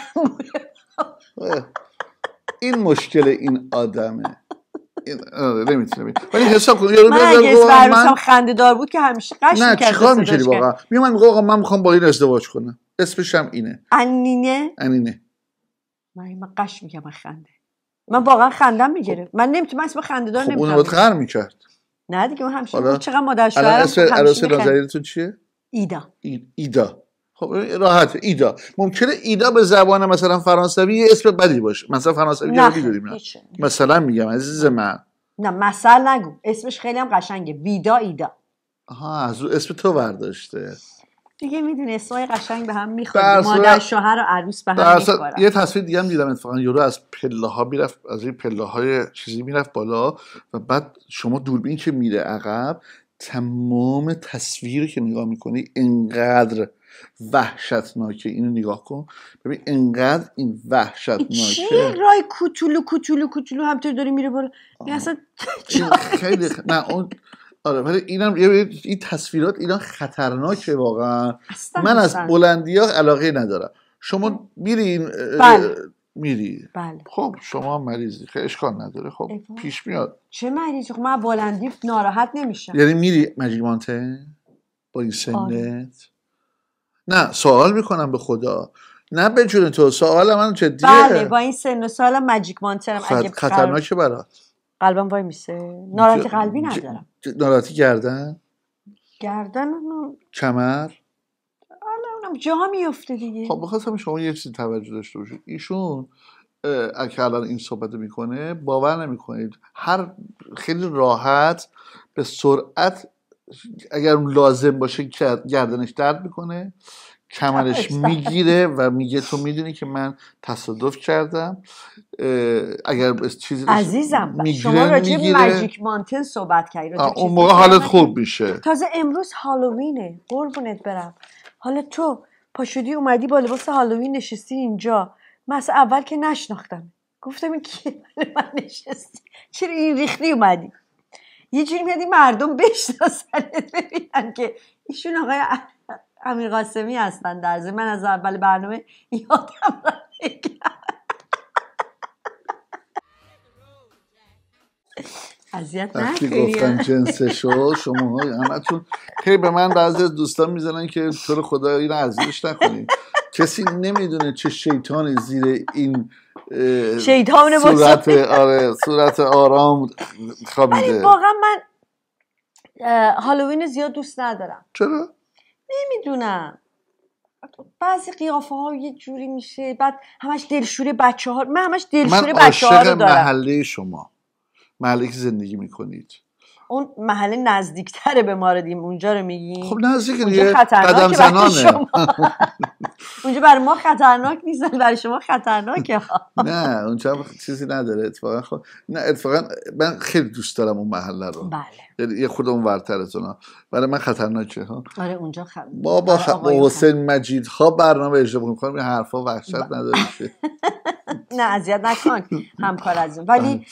این مشکل این آدمه. این نمیتونه ولی حساب کن یارو من اگه اسم عروسم خنده دار بود که همیشه قش می‌کرد. نه چیکار می‌کردی واقعا؟ میومد میگه آقا من میخوام با این ازدواج کنم، اسمش هم اینه انینه انینه. من من قش میگم من خنده من واقعا خندم میگیره. من نمیتونم اسم خنده دار نمیتونم. خب اونو خر میکرد. نه دیگه اون همیشه چقدر مادر شوهرم اسم عروس نازنینتون چیه؟ ایدا. ایدا. خب راحت ایدا. ممکنه ایدا به زبان مثلا فرانسوی یه اسم بدی باشه، مثلا فرانسوی رو میدونیم نه مثلا میگم عزیز من نه مثلا نگو، اسمش خیلی هم قشنگه، ویدا ایدا. آها از رو اسم تو برداشته دیگه. میدونی اسمای قشنگ به هم میخوره، مادر شوهر و عروس به هم میخوره. یه تصویر دیگه هم دیدم اتفاقا یورو از پله ها میرفت، از این پله های چیزی میرفت بالا و بعد شما دوربین که میره عقب تمام تصویری که نگاه میکنی اینقدر وحشتناکه. اینو نگاه کن ببین اینقدر این وحشتناکه. چیه رای کوچولو کوچولو کوچولو همطور داری میره بالا اصلا خیلی خ... نه اون آره ولی اینم این تصویرات اینا خطرناکه واقعا. من از بلندی ها علاقه ندارم شما میرین بله. میری بله. خب شما مریضی خیلی اشکال نداره خب ایفا. پیش میاد. چه مریضی؟ خب من بلندی ناراحت نمیشم. یعنی میری ماجیک مانتن با این سنت؟ نه سوال میکنم به خدا، نه به جون تو، سوال من جدیه. بله با این سن و سالم ماجیک مانتنم. خط... اگه خطرناکه برات. قلبم وای میسه. ناراحتی قلبی ندارم. ناراحتی گردن؟ گردن کمر؟ الان جاها میفته دیگه. خب بخواستم شما یه چیزی توجه داشته باشید. ایشون اگه الان این صحبت میکنه باور نمیکنید هر خیلی راحت به سرعت اگر لازم باشه گردنش درد میکنه، کمرش میگیره و میگه تو میدونی که من تصادف کردم. اگر چیزی عزیزم شما راجع به ماجیک مانتن صحبت کردید، اون موقع حالت خوب میشه. تازه امروز هالووینه قربونت برم. حالا تو پاشودی اومدی با لباس هالووین نشستی اینجا، من اصلا اول که نشناختم گفتم این کیه من نشستی، چرا این ریختی اومدی؟ یه جوری میادی مردم بشناسنت ببینن که ایشون آقای امیر قاسمی هستن. در ضمن من از اول برنامه یادم رفت اذیت نکنید. گفتن جنسشو شما همتون خیلی به من بعضی از دوستان میزنن که تو رو خدا اینو اذیتش نکنید. کسی نمیدونه چه شیطانی زیر این شیطان صورت آره صورت آرام خوابیده. واقعا من هالووین زیاد دوست ندارم. چرا؟ نمیدونم بعضی قیافه ها یه جوری میشه، بعد همش دلشوره بچه ها. من همش دلشوره بچه ها رو دارم. من عاشق محله شما، محله که زندگی میکنید. اون محله نزدیکتره به ما رو دیم اونجا رو میگیم. خب نزدیک دیگه قدم زنانه. اونجا برای ما خطرناک نیست، برای شما خطرناکه. نه اونجا چیزی نداره اتفاقا. خب نه اتفاقا من خیلی دوست دارم اون محله رو. بله. یعنی یه خود اون ورتر از اونا برای من خطرناکه ها. آره اونجا خ... ما با خ... حسین مجید ها برنامه اجرا می‌کنیم، این حرفا وحشت ب... نداره. نه اذیت نکن همکار عزیزم. ولی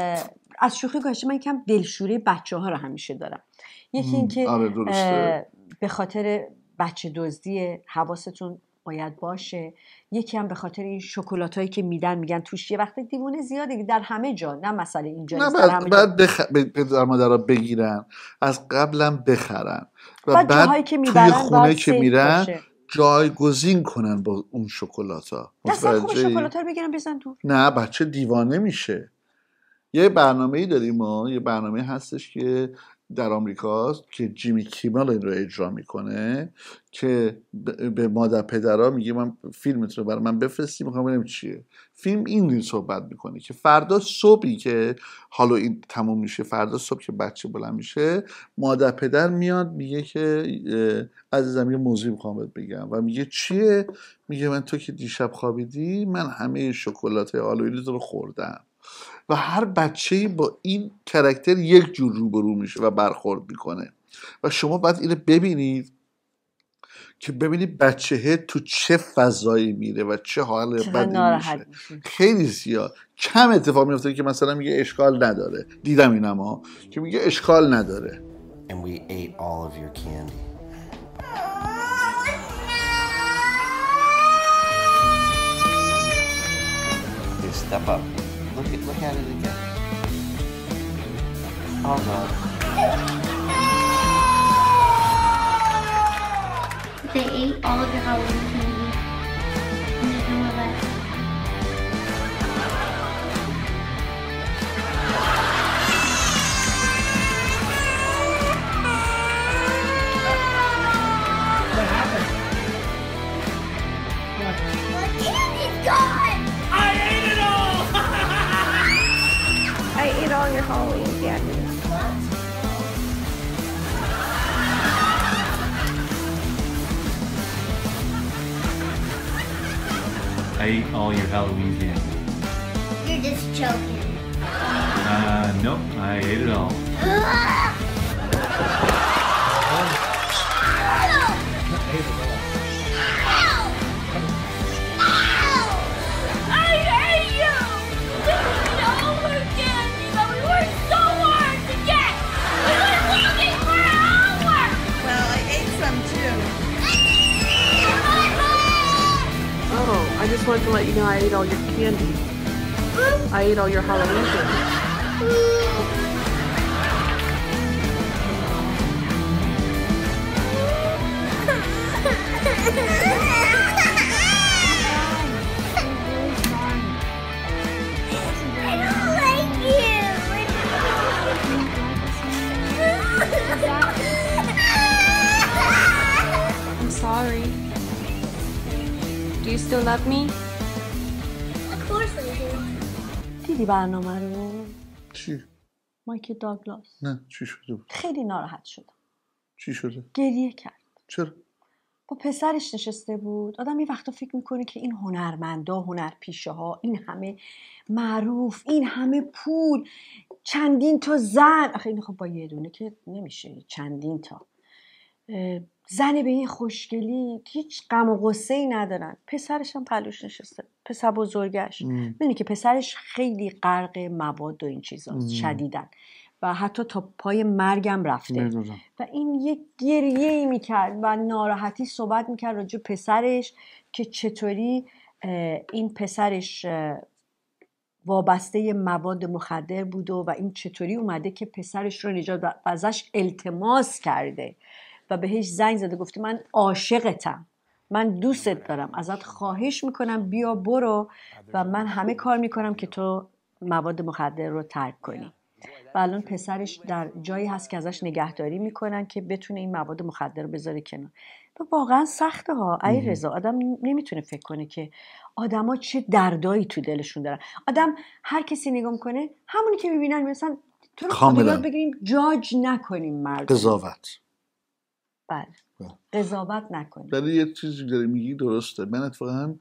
از شوخی گذشته من یکم دلشوره بچه‌ها رو همیشه دارم. یکی این که آره به خاطر بچه دزدی حواستون باید باشه، یکی هم به خاطر این شکلاتایی که میدن میگن توش یه وقتی دیوونه زیاده در همه جا، نه مسئله اینجا نیست، در همه بعد جا بخ... در مادرها بگیرن از قبلم بخرن و بعد, بعد که توی خونه که میرن جایگزین کنن با اون شکلاتا. اصلا خوب شکلاتا رو بگیرن بزن تو. نه بچه دیوانه میشه. یه برنامه‌ای داریم ما، یه برنامه هستش که در آمریکاست که جیمی کیمل این رو اجرا میکنه که به مادر پدرها میگه من فیلمتون رو برای من بفرستی، میخوام ببینم چیه. فیلم این صحبت میکنه که فردا صبحی که حالا این تموم میشه، فردا صبح که بچه بلند میشه، مادر پدر میاد میگه که عزیزم یه موضوعی میخوام بهت بگم و میگه چیه؟ میگه من تو که دیشب خوابیدی من همه شکلات هالووین رو خوردم. و هر بچه‌ای با این کاراکتر یک جور روبرو میشه و برخورد میکنه و شما باید اینو ببینید که ببینید بچه‌ها تو چه فضایی میره و چه حال بدی میشه. خیلی زیاد کم اتفاق میفته که مثلا میگه اشکال نداره. دیدم اینما که میگه اشکال نداره. And we ate all of your candy. Hey, step up. Look at, look at it again. Oh no. They ate all of your Halloween candy. And there's no more left. What happened? What? The candy's gone! I ate it all! I ate all your Halloween candy. I ate all your Halloween candy. You're just joking. Uh, nope, I ate it all. just wanted to let you know I ate all your candy. I ate all your Halloween candy. I'm sorry. Do you still love me? Of course I do. دیدی برنامه رو؟ چی؟ مایک داگلاس. نه چی شده بود؟ خیلی ناراحت شدم. چی شده؟ گریه کرد. چرا؟ با پسرش نشسته بود. آدم یه وقتا فکر میکنه که این هنرمندا، هنرپیشه ها، این همه معروف، این همه پول، چندین تا زن، آخه این خب با یه دونه که نمیشه، چندین تا زن به این خوشگلی هیچ غم و غصه ای ندارن. پسرش هم پلوش نشسته، پسر بزرگش. میدونی که پسرش خیلی غرق مواد و این چیزاست شدیدن و حتی تا پای مرگم رفته میدونم. و این یک گریه ای میکرد و ناراحتی صحبت میکرد راجع پسرش که چطوری این پسرش وابسته مواد مخدر بود و این چطوری اومده که پسرش رو نجات و ازش التماس کرده و بهش زنگ زده گفته من عاشقتم، من دوستت دارم، ازت خواهش میکنم بیا برو و من همه کار میکنم که تو مواد مخدر رو ترک کنی. و الان پسرش در جایی هست که ازش نگهداری میکنن که بتونه این مواد مخدر رو بذاره کنار. و واقعا سخته ها ای رضا، آدم نمیتونه فکر کنه که آدما چه دردایی تو دلشون دارن. آدم هر کسی نگاه میکنه همونی که میبینن مثلا تو رو خدا یاد بگیریم جاج نکنیم مردم. قضاوت. بله قضاوت نکنیم. ولی یه چیزی داری میگی درسته. من اتفاقا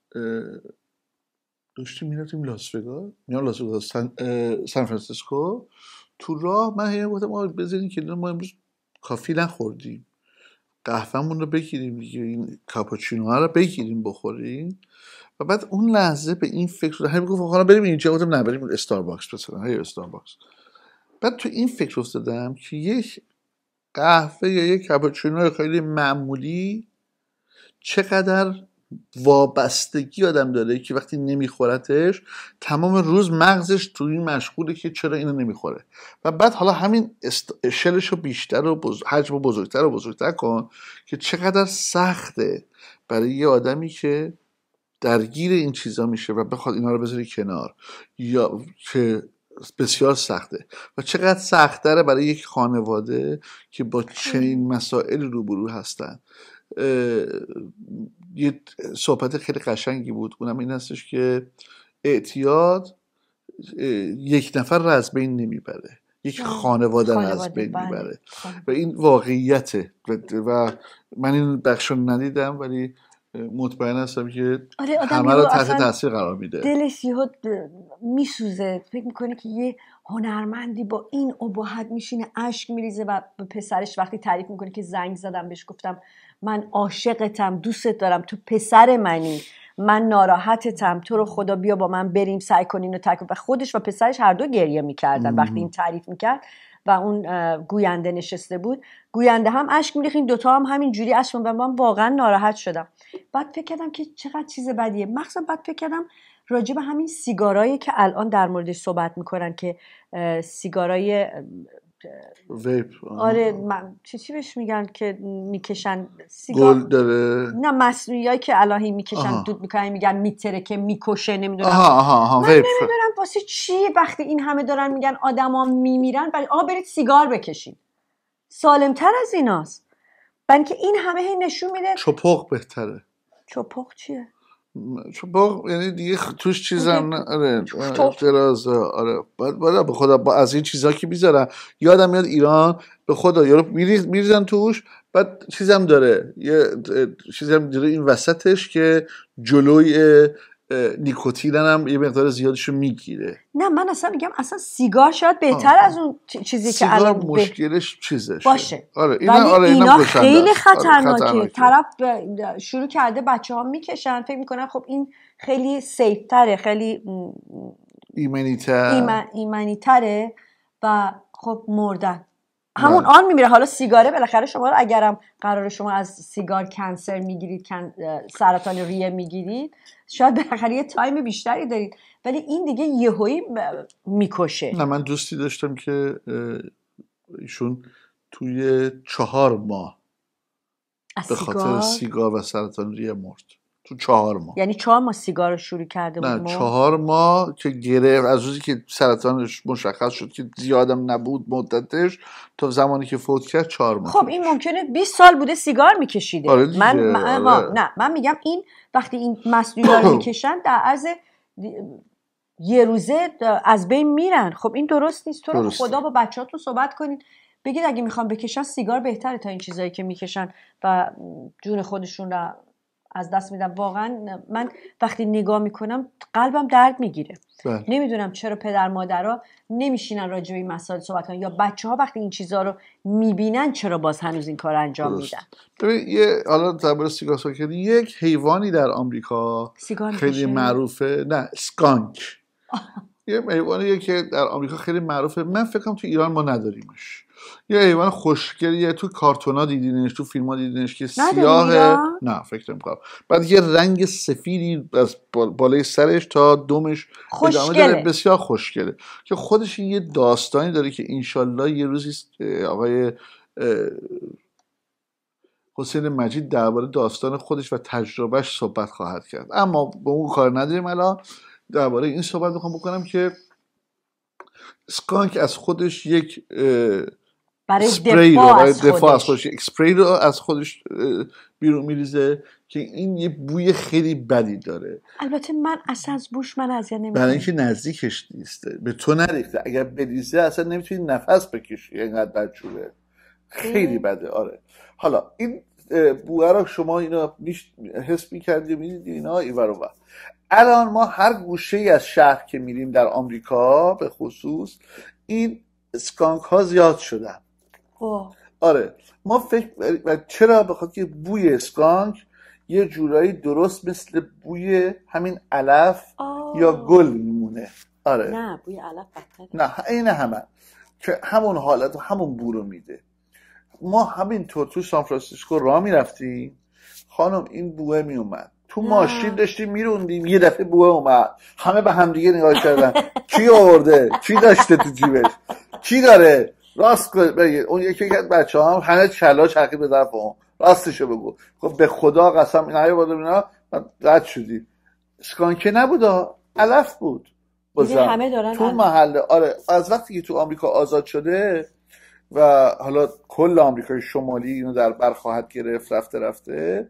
داشتیم میرفتیم لاس وگاس، میام لاس وگاس سن, سن فرانسیسکو، تو راه من هی گفتم ما بزنین که ما امروز کافی نخوردیم، قهوه‌مون رو بگیریم دیگه، این کاپوچینو ها رو بگیریم بخوریم. و بعد اون لحظه به این فکر شدم، هی میگفت خب بریم اینجا، گفتم نه بریم استارباکس مثلا، هی استارباکس. بعد تو این فکر افتادم که یک قهوه یا یک کاپوچینو خیلی معمولی چقدر وابستگی آدم داره که وقتی نمیخورتش تمام روز مغزش تو این مشغوله که چرا اینو نمیخوره. و بعد حالا همین است... شلشو بیشتر و بز... حجم بزرگتر و بزرگتر کن که چقدر سخته برای یه آدمی که درگیر این چیزا میشه و بخواد اینا رو بذاری کنار، یا که بسیار سخته. و چقدر سخت‌تره برای یک خانواده که با چنین مسائل روبرو هستن. یه صحبت خیلی قشنگی بود، اونم این هستش که اعتیاد یک نفر را از بین نمیبره، یک خانواده را از بین میبره و این واقعیته. و من این بخش رو ندیدم ولی مطمئن هستم که آره همه رو تحت تاثیر قرار میده. دلش یهو میسوزه، فکر میکنه که یه هنرمندی با این ابهت میشینه اشک میریزه و به پسرش وقتی تعریف میکنه که زنگ زدم بهش گفتم من عاشقتم، دوستت دارم، تو پسر منی، من ناراحتتم، تو رو خدا بیا با من بریم سعی کنین و تک. و خودش و پسرش هر دو گریه میکردن وقتی این تعریف میکرد و اون گوینده نشسته بود، گوینده هم اشک میریخت، این دوتا هم همین جوری اشک میریخت و من واقعا ناراحت شدم. بعد فکر کردم که چقدر چیز بدیه، مخصوصا بعد فکر کردم راجع به همین سیگارایی که الان در موردش صحبت میکنن که سیگارای ویپ، آره من چی چی بهش میگن که میکشن سیگار گل داره، نه مصنوعیایی که الهی میکشن آها. دود میکنن میگن میتره که میکشه، نمیدونم آها آها آها من ویپ. نمیدونم واسه چی وقتی این همه دارن میگن آدما میمیرن ولی آها برید سیگار بکشید، سالمتر از ایناست. برای که این همه هی نشون میده چپق بهتره. چپق چیه؟ چپق یعنی دیگه توش چیزم آره درازه. آره بعد بعد به خدا با از این چیزا که میذارن، یادم میاد ایران به خدا یارو میریز میریزن توش، بعد چیزم داره یه چیزم داره این وسطش که جلوی نیکوتین هم یه مقدار زیادشو میگیره. نه من اصلا میگم اصلا سیگار شاید بهتر آه. از اون چیزی سیگار که الان مشکلش چیزشه باشه. آره اینا ولی آره اینا خیلی خطرناکه. آره خطرناکه. طرف شروع کرده بچه ها میکشن فکر میکنن خب این خیلی سیف تره، خیلی ایمنی تر ایمن... ایمنی تره و خب مردن همون آن میمیره. حالا سیگاره بالاخره شما رو اگرم قرار شما از سیگار کنسر میگیرید، سرطان ریه میگیرید، شاید بالاخره یه تایم بیشتری دارید، ولی این دیگه یهویی میکشه. نه من دوستی داشتم که ایشون توی چهار ماه به خاطر سیگار و سرطان ریه مرد. تو چهار ماه. یعنی چهار ماه سیگار رو شروع کرده بود؟ نه چهار ماه که گرفت، از روزی که سرطانش مشخص شد که زیادم نبود مدتش تا زمانی که فوت کرد چهار ماه. خب این ممکنه بیست سال بوده سیگار میکشیده. آره دیگه. من, من آره. نه من میگم این وقتی این مسئولیت میکشن در عرض یه روزه از بین میرن. خب این درست نیست. تو رو خدا با بچه‌هاتون صحبت کنین، بگید اگه میخوان بکشن سیگار بهتره تا این چیزایی که میکشن و جون خودشون رو از دست میدن. واقعا من وقتی نگاه میکنم قلبم درد میگیره. بله. نمیدونم چرا پدر مادرها نمیشینن راجع به این مسائل صحبت کنن، یا بچه‌ها وقتی این چیزا رو میبینن چرا باز هنوز این کار انجام میدن. ببین یه حالا درباره سیگار صحبت کردی، یک حیوانی در آمریکا خیلی معروفه، نه اسکانک. یه حیوانیه که در آمریکا خیلی معروفه. من فکر کنم تو ایران ما نداریمش. یه حیوان خوشگلیه، تو کارتونا دیدینش، تو فیلم‌ها دیدینش که سیاهه. نه فکر نمی‌کنم. بعد یه رنگ سفیدی از بالای سرش تا دمش ادامه داره، بسیار خوشگله که خودش یه داستانی داره که انشالله یه روزی آقای حسین مجید درباره داستان خودش و تجربهش صحبت خواهد کرد. اما به اون کار نداریم. الان درباره این صحبت میخوام بکنم که اسکانک از خودش یک برای اسپری دفاع, رو برای از, دفاع خودش. از خودش اسپری رو از خودش بیرون میریزه که این یه بوی خیلی بدی داره. البته من اصلا از بوش من اذیت نمیکنم، برای اینکه نزدیکش نیسته، به تو نریخته. اگر بریزه اصلا نمیتونی نفس بکشی، اینقدر بدجوره، خیلی بده. آره حالا این بوه رو شما اینا حس می‌کردید، می‌دیدید اینا ایور و الان ما هر گوشه‌ای از شهر که میریم در آمریکا به خصوص این اسکانک ها زیاد شدن. اوه. آره ما فکر و چرا؟ بخاطر که بوی اسکانک یه جورایی درست مثل بوی همین علف آه. یا گل میمونه. آره نه بوی علف بدتره. نه این همه که همون حالت و همون بو رو میده. ما همین طور تو سان فرانسیسکو راه میرفتیم خانم، این بوه میومد تو ماشین داشتیم میروندیم، یه دفعه بوه اومد، همه به هم دیگه نگاه کردن کی آورده، کی داشته تو جیبش، کی داره، راست بگید. اون یکی که بچه‌ها هم همه چلا چرخید به طرف اون، راستشو بگو. خب به خدا قسم نیاوردم اینا، رد شدی. اسکانک نبود، علف بود. همه دارن تو محله. آره از وقتی که تو آمریکا آزاد شده و حالا کل آمریکای شمالی اینو در بر خواهد گرفت، رفته رفته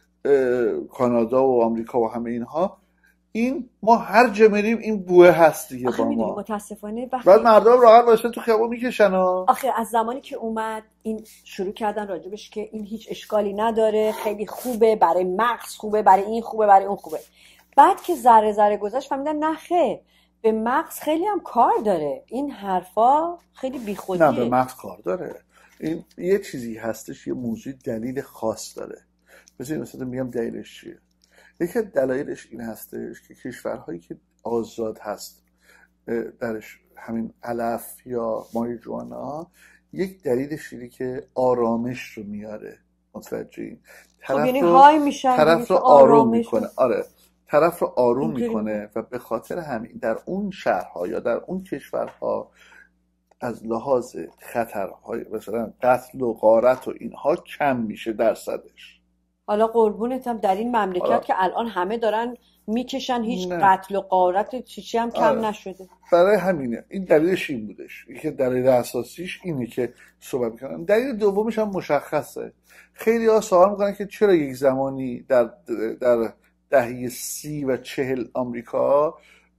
کانادا و آمریکا و همه اینها، این ما هر جا میریم این بوه هست دیگه با ما. متاسفانه وقتی بعد مردم راحت باشه تو خیابون میکشن ها. آخه از زمانی که اومد این شروع کردن راجبش که این هیچ اشکالی نداره، خیلی خوبه، برای مغز خوبه، برای این خوبه، برای اون خوبه. بعد که ذره ذره گذشت فهمیدن نه خیر، به مغز خیلی هم کار داره. این حرفا خیلی بیخودیه. نه به مغز کار داره. این یه چیزی هستش، یه موضوع دلیل خاص داره. بذارید مثلا میگم دلیلش چیه. یکی از دلایلش این هستش که کشورهایی که آزاد هست درش همین علف یا ماریجوانا، یک دلیلش اینه که آرامش رو میاره. متوجه این طرف یعنی های میشن، طرف رو آروم میکنه. آره طرف رو آروم میکنه و به خاطر همین در اون شهرها یا در اون کشورها از لحاظ خطرهای مثلا قتل و غارت و اینها کم میشه درصدش. حالا قربونتم در این مملکت حالا. که الان همه دارن میکشن، هیچ نه. قتل و غارت چیزی هم کم آره. نشده. برای همینه. این دلیلش این بودش. یکی دلیل اساسیش اینه که صحبت میکنن. دلیل دومش هم مشخصه. خیلی ها سوال میکنن که چرا یک زمانی در در دهه سی و چهل آمریکا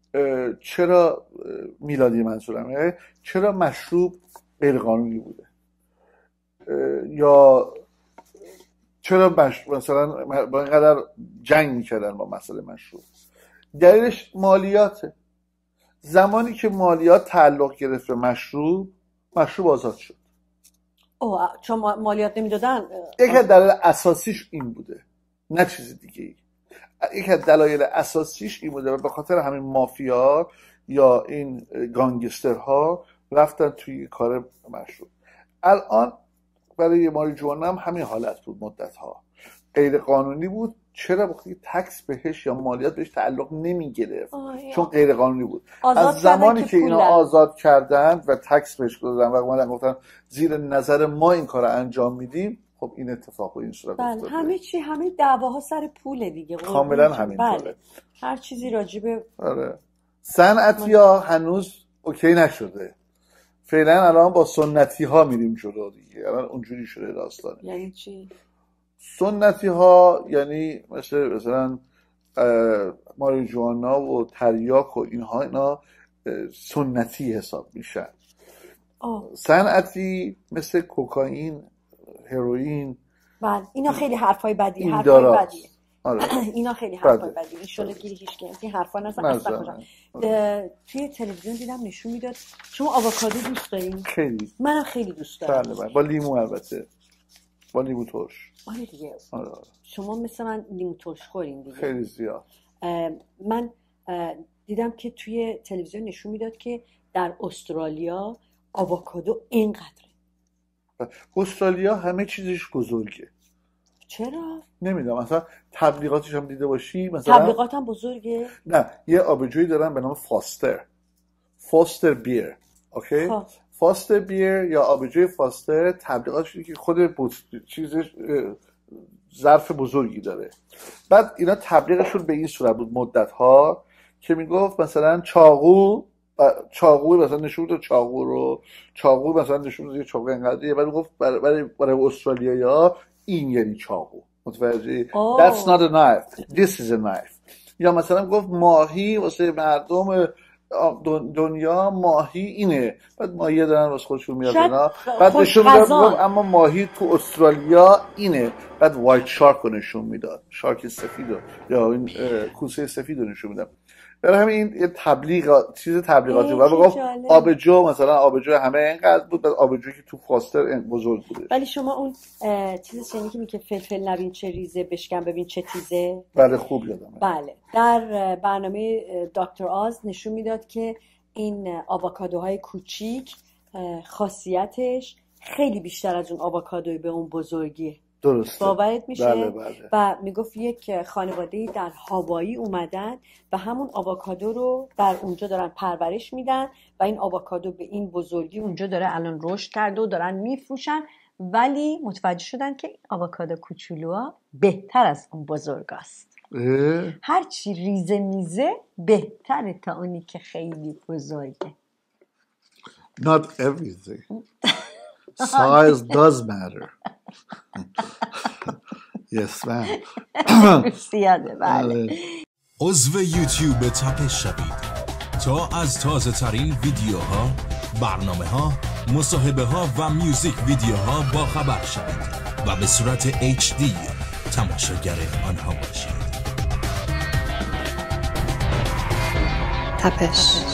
چرا میلادی منظورمه چرا مشروب غیر قانونی بوده، یا چرا مش... مثلا با اینقدر جنگ میکردن با مسئله مشروب. دلیلش مالیاته. زمانی که مالیات تعلق گرفت به مشروب، مشروب آزاد شد. اوه چون مالیات نمیدادن. یکی از دلایل اساسیش این بوده، نه چیز دیگه ای. یکی از دلایل اساسیش این بوده و به خاطر همین مافیا یا این گانگسترها رفتن توی کار مشروب. الان برای ماریجوانا هم همین حالت بود مدت ها، غیر قانونی بود. چرا؟ وقتی تکس بهش یا مالیات بهش تعلق نمی گرفت چون غیر قانونی بود. از زمانی که, که اینا آزاد کردند و تکس بهش گذاشتن و اومدن گفتن زیر نظر ما این کارو انجام میدیم، خب این اتفاق و این صورت بله افتاد. همه چی همه دعواها سر پوله دیگه. کاملا همینطوره. بله. هر چیزی راجبه آره. صنعتی‌ها هنوز اوکی نشده. فعلا الان با سنتی ها میریم جلو دیگه. الان اونجوری شده داستان. یعنی چی؟ سنتی ها یعنی مثل مثلا ماریجوانا و تریاک و اینها اینا سنتی حساب میشن. صنعتی مثل کوکائین، هروئین، بله اینا خیلی حرفای بدی، حرفای بدی. آره. اینا خیلی حرفای بدی. این شده گیری هیچ که این حرفا نزن اصلا کجا. توی تلویزیون دیدم نشون میداد. شما آووکادو دوست دارین؟ خیلی. منم خیلی دوست دارم. بله بله با لیمو البته. با لیمو ترش. آره دیگه. آره. شما مثل من لیمو ترش خورین دیگه. خیلی زیاد. من دیدم که توی تلویزیون نشون میداد که در استرالیا آووکادو اینقدره. استرالیا همه چیزش بزرگه. چرا؟ نمیدونم مثلا تبلیغاتش هم دیده باشی مثلا تبلیغات هم بزرگه؟ نه یه آبجویی دارن به نام فاستر فاستر بیر اوکی خب. فاستر بیر یا آبجوی فاستر تبلیغاتش که خود بود چیزش ظرف بزرگی داره. بعد اینا تبلیغشون به این صورت بود مدت ها که میگفت مثلا چاقو چاقو مثلا نشون میده چاقو رو چاقو مثلا نشون میده چاقو اینقدره. بعد میگفت برای برای استرالیایی‌ها این یعنی چاقو. متوجهی؟ oh. That's not a knife. This is a knife. یا مثلا گفت ماهی واسه مردم دنیا ماهی اینه. بعد ماهی دارن واسه خودشون میادن. بعد نشون میداد اما ماهی تو استرالیا اینه. بعد وایت شارک رو نشون میداد. شارک سفید رو یا این کوسه سفید رو نشون میداد. برای همین این تبلیغ چیز تبلیغاتی بود. گفت آبجو مثلا آبجو همه اینقدر بود، بعد آبجویی که تو فاستر بزرگ بوده. ولی شما اون چیز شنیدی که میگه فلفل نبین چه ریزه بشکن ببین چه تیزه؟ بله خوب یادمه. بله در برنامه دکتر آز نشون میداد که این آووکادوهای کوچیک خاصیتش خیلی بیشتر از اون آووکادوی به اون بزرگیه. درسته. باورت میشه؟ بله بله. و میگفت یک خانواده‌ای در هاوایی اومدن و همون آووکادو رو در اونجا دارن پرورش میدن و این آووکادو به این بزرگی اونجا داره الان رشد کرده و دارن میفروشن، ولی متوجه شدن که آووکادو کوچولوها بهتر از اون بزرگاست. هر چی ریزه میزه بهتره تا اونی که خیلی بزرگه. Not everything. Size does matter. Yes man. سیاده بله. عضو یوتیوب تپش شوید تا از تازه ترین ویدیوها، برنامه ها، مصاحبه ها و میوزیک ویدیوها با خبر شوید و به صورت اچ دی تماشاگر آنها باشید. تپش.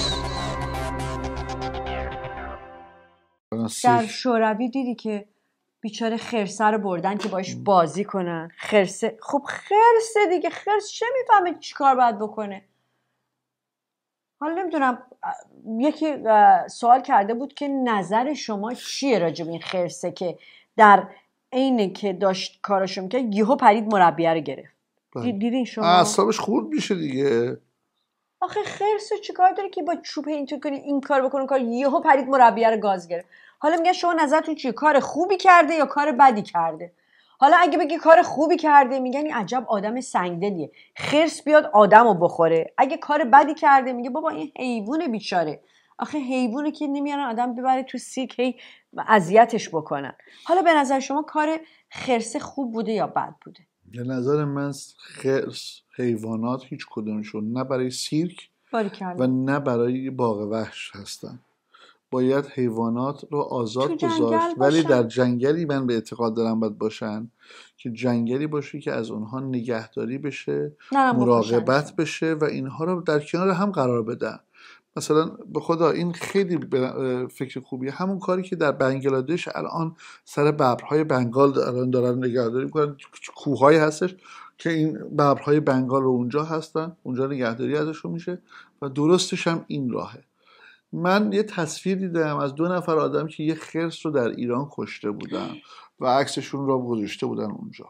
در شوروی دیدی که بیچاره خرسه رو بردن که باش بازی کنن. خرسه خب خرسه دیگه، خرس چه میفهمه چی کار باید بکنه؟ حالا نمیدونم، یکی سوال کرده بود که نظر شما چیه راجع به این خرسه که در عینه که داشت کاراشو میکرد یهو پرید مربیه رو گرفت. دیدین شما؟ اعصابش خورد میشه دیگه. آخه خرسه چیکار داره که با چوب اینطور کنی این کار بکنه کار یهو پرید مربیه رو گاز گرفت؟ حالا میگن شما نظرتون چیه؟ کار خوبی کرده یا کار بدی کرده؟ حالا اگه بگی کار خوبی کرده میگن این عجب آدم سنگدلیه، خرس بیاد آدمو بخوره. اگه کار بدی کرده میگه بابا این حیوونه بیچاره. آخه حیوونه که نمیارن آدم ببره تو سیک هی اذیتش بکنن. حالا به نظر شما کار خرس خوب بوده یا بد بوده؟ به نظر من خرس حیوانات هیچ کدومشون نه برای سیرک و نه برای باغ وحش هستن. باید حیوانات رو آزاد گذاشت، ولی در جنگلی من به اعتقاد دارم باید باشن که جنگلی باشه که از اونها نگهداری بشه، مراقبت بشه و اینها رو در کنار هم قرار بدن. مثلا به خدا این خیلی فکر خوبیه. همون کاری که در بنگلادش الان سر ببرهای بنگال دارن دارن نگهداری میکنن، کوههایی هستش که این ببرهای بنگال رو اونجا هستن، اونجا نگهداری ازشون میشه و درستش هم این راهه. من یه تصویر دیدم از دو نفر آدم که یه خرس رو در ایران کشته بودن و عکسشون رو گذاشته بودن اونجا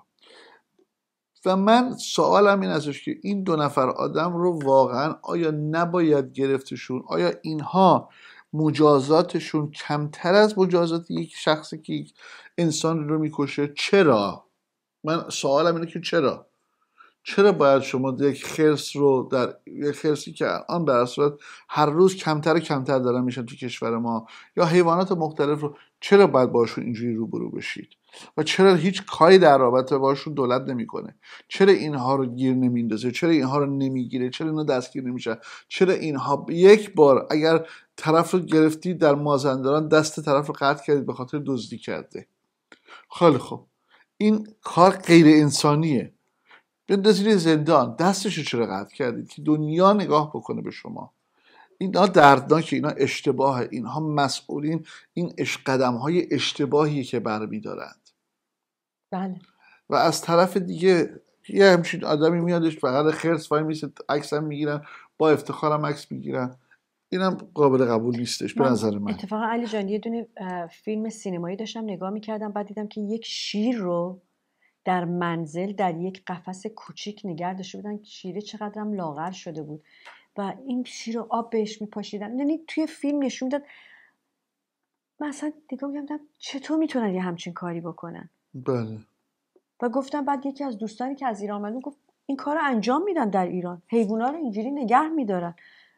و من سوالم این ازش که این دو نفر آدم رو واقعا آیا نباید گرفتشون؟ آیا اینها مجازاتشون کمتر از مجازات یک شخصی که یک انسان رو میکشه؟ چرا؟ من سوالم اینه که چرا؟ چرا باید شما یک خرس رو در یک خرسی که الان در صورت هر روز کمتر و کمتر دارن میشن تو کشور ما یا حیوانات مختلف رو چرا باید باشون اینجوری روبرو بشید و چرا هیچ کاری در رابطه باشون دولت نمیکنه؟ چرا اینها رو گیر نمیندازه؟ چرا اینها رو نمیگیره؟ چرا اینا دستگیر نمیشه؟ چرا اینها یک بار اگر طرف رو گرفتید در مازندران دست طرف رو قطع کردید به خاطر دزدی کرده؟ خیلی خوب، این کار غیر انسانیه. بندازید زندان، دستشو چرا قطع کردید که دنیا نگاه بکنه به شما؟ اینا دردناکه، اینا اشتباهه، اینها مسئولین، این قدم های اشتباهی که برمیدارند. بله. و از طرف دیگه یه همچین آدمی میادش بغل خرس وای میسه عکس هم میگیرن، با افتخارم عکس میگیرن. اینم قابل قبول نیستش به نظر من. اتفاقا علی جان یه دونه فیلم سینمایی داشتم نگاه میکردم، بعد دیدم که یک شیر رو در منزل در یک قفس کوچیک نگه داشته بودن. شیره چقدرم لاغر شده بود و این شیر رو آب بهش میپاشیدن. یعنی توی فیلم نشون داد. من اصلا نگاه میکردم چطور میتونن یه همچین کاری بکنن. بله. و گفتم بعد یکی از دوستانی که از ایران اومد گفت این کار رو انجام میدن در ایران، حیونا رو اینجوری نگه میدارن.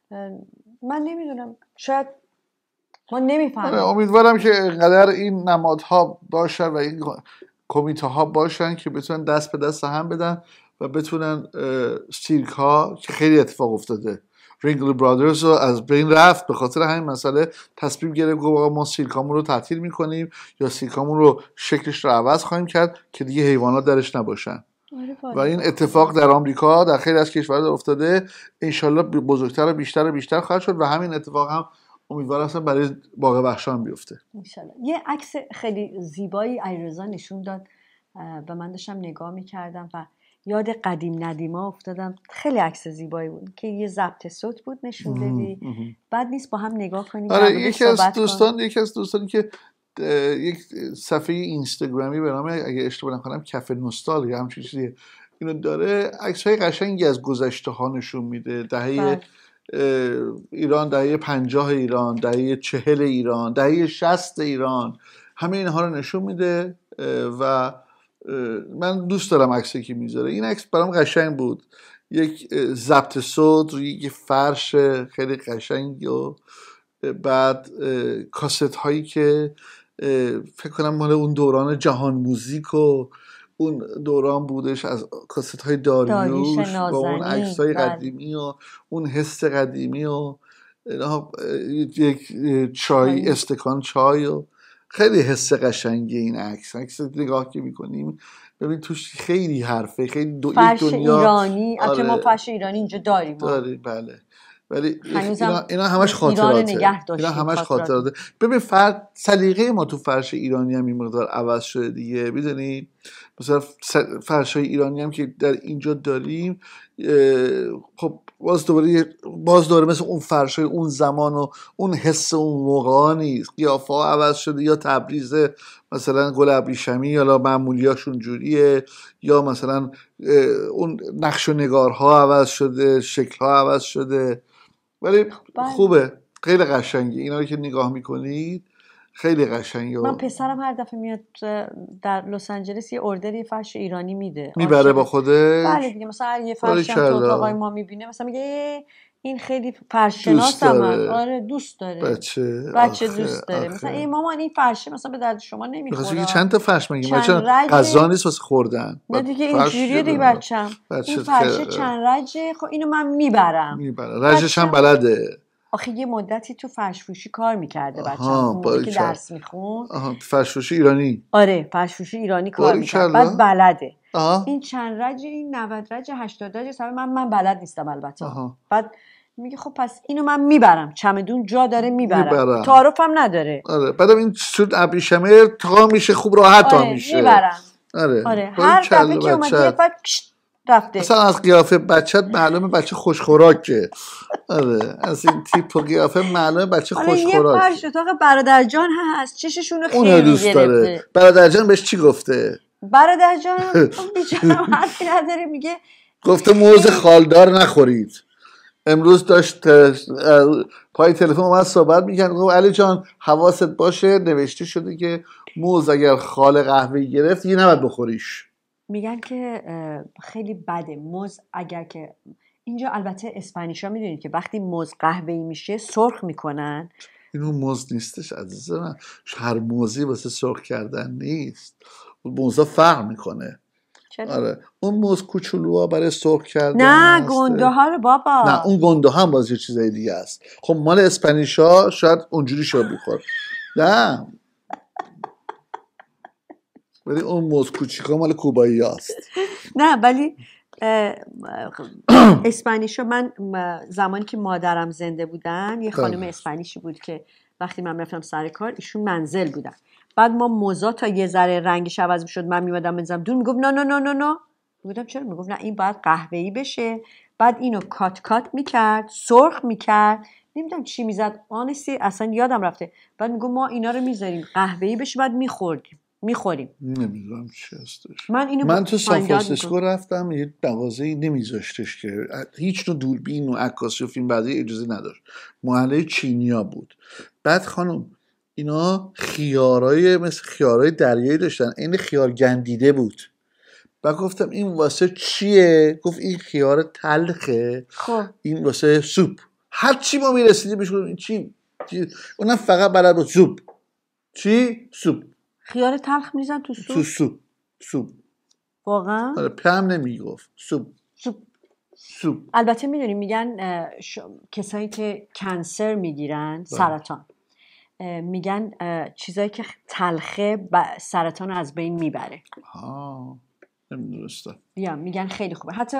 من نمیدونم، شاید ما نمیفهمیم. امیدوارم که اینقدر این نمادها باشن و این کمیته ها باشن که بتونن دست به دست هم بدن و بتونن سیرک ها که خیلی اتفاق افتاده، رینگل برادرز رو از بین رفت به خاطر همین مسئله، تصمیم گرفت گفت ما سیرکامون رو تعطیل میکنیم یا سیرکامون رو شکلش رو عوض خواهیم کرد که دیگه حیوانات درش نباشن. و این اتفاق در آمریکا در خیلی از کشورها افتاده. انشالله بزرگتر و بیشتر و بیشتر خواهد شد و همین اتفاق هم امیدوارم هستم برای باغ وحشان بیفته. انشالله. یه عکس خیلی زیبایی علیرضا نشون داد و من داشتم نگاه میکردم و یاد قدیم ندیما افتادم. خیلی عکس زیبایی بود که یه ضبط صوت بود نشون دادی. بعد نیست با هم نگاه کنیم. آره یکی از دوستان یکی از دوستانی که یک صفحه اینستاگرامی به نام اگه اشتباه نکنم کافه نوستالژی همچین چیزیه، اینو داره، عکس‌های قشنگی از گذشته ها نشون میده. دهه ایران، دهه پنجاه ایران، دهه چهل ایران، دهه شصت ایران، همه اینها رو نشون میده و من دوست دارم عکسی که میذاره. این عکس برام قشنگ بود، یک ضبط صوت روی یک فرش خیلی قشنگ و بعد کاست هایی که فکر کنم مال اون دوران جهان موزیک و اون دوران بودش، از کاست های داریوش با اون عکس های قدیمی و اون حس قدیمی و یک چای، استکان چای و خیلی حس قشنگی این عکس. عکس نگاه که میکنیم ببین توش خیلی حرفه، خیلی دو فرش دنیا ایرانی. آره که ما فرش ایرانی اینجا داریم داری بله، ولی اینا, اینا همش خاطراته، اینا همش خاطراته. ببین فرد سلیقه ما تو فرش ایرانی هم این مقدار عوض شده دیگه، میدونی مثلا فرش های ایرانی هم که در اینجا داریم خب باز دوباره باز دوباره مثل اون فرش های اون زمان و اون حس اون موقع نیست. قیافه ها عوض شده، یا تبریز مثلا گل ابریشمی یا معمولیاشون جوریه، یا مثلا اون نقش و نگارها عوض شده، شکل‌ها عوض شده، ولی خوبه، خیلی قشنگه. اینا رو که نگاه میکنید خیلی قشنگه. من پسرم هر دفعه میاد در لس آنجلس یه اوردر فرش ایرانی میده، میبره با خودش. بله دیگه، مثلا یه فرش هم تو اتاقای ما میبینه مثلا میگه این خیلی فرش شناسم. آره دوست داره، بچه بچه دوست داره. مثلا این مامان این فرشه مثلا به درد شما نمیخوره. مثلا چند تا فرش میگیم بچه غذا نیست واسه خوردن. نه دیگه اینجوریه دیگه بچه‌م. این فرشه چند رجه، خب اینو من میبرم. میبره. رجش هم بلده. آخه یه مدتی تو فرش فروشی کار میکرده بچه‌م، موقعی که درس میخوند. آها فرش فروشی ایرانی. آره فرش فروشی ایرانی کار میکرد، بعد بلده. آها. این چند رج، این نود رج، هشتاد رج حساب من من بلد نیستم البته. آها. بعد میگه خب پس اینو من میبرم، چمدون جا داره میبرم, میبرم. تعارفم نداره. آره بعدم این شد ابریشمه تا میشه خوب راحت تا آره. میشه. میبرم. آره آره هر دفعه که اومد یه فرد رفته. اصلا از قیافه بچت معلومه بچه خوشخوراکه. آره از این تیپ و قیافه معلومه بچه خوشخوراکه. حالا یه فرش اتاق برادر جان هست چششونو خیلی اونو دوست گرفته. داره. برادر جان بهش چی گفته؟ برادر جان بیچاره حرفی نداره، میگه گفته موز خالدار نخورید. امروز داشت پای تلفن اومد صحبت میکرد، گفت علی جان حواست باشه نوشته شده که موز اگر خال قهوه‌ای گرفت دیگه نباید بخوریش. میگن که خیلی بده موز اگر که اینجا البته اسپانیشا میدونید که وقتی موز قهوه‌ای میشه سرخ میکنن. اینو موز نیستش عزیزم، هر موزی واسه سرخ کردن نیست، موزا فرق میکنه. چرا؟ آره اون موز کوچولوها برای سرخ کردن نه گنده ها رو بابا، نه اون گنده ها هم باز یه چیزای دیگه است. خب مال اسپانیشا شاید اونجوری شو بخور، نه ولی اون موز کوچیکا مال کوبایی هست. نه ولی اسپانیشا، من زمانی که مادرم زنده بودن یه خانم اسپانیشی بود که وقتی من رفتم سر کار ایشون منزل بودن، بعد ما موزا تا یه ذره رنگش عوض میشد من میمدم بنزم دور، میگفت نه نه نه نه نه، میگفتم چرا؟ میگفت نه این باید قهوه‌ای بشه، بعد اینو کات کات میکرد سرخ میکرد، نمیدونم چی میزد آنستی اصلا یادم رفته، بعد میگفت ما اینا رو میذاریم قهوه‌ای بشه بعد میخوردیم میخوریم. نمیدونم چی هستش. من اینو من تو سان فرانسیسکو رفتم یه مغازه‌ای نمیذاشتش که هیچ نوع دوربین و عکاسی و فیلم برداری اجازه نداشت، محله چینیا بود. بعد خانم اینا خیارای مثل خیارای دریایی داشتن، این خیار گندیده بود. بعد گفتم این واسه چیه؟ گفت این خیار تلخه. خب این واسه سوپ. هر چی ما میرسیدیم بهش گفتم این چی؟ چی؟ اونم فقط بلد بود سوپ. چی؟ سوپ. خیار تلخ میزن تو سوپ؟ تو سوپ. سوپ. واقعا؟ آره پم نمیگفت. سوپ. سوپ. سوپ. البته میدونی میگن ش... کسایی که کنسر میگیرن سرطان میگن چیزایی که تلخه ب... سرطان رو از بین میبره. ها نمیدونستم. یا میگن خیلی خوبه. حتی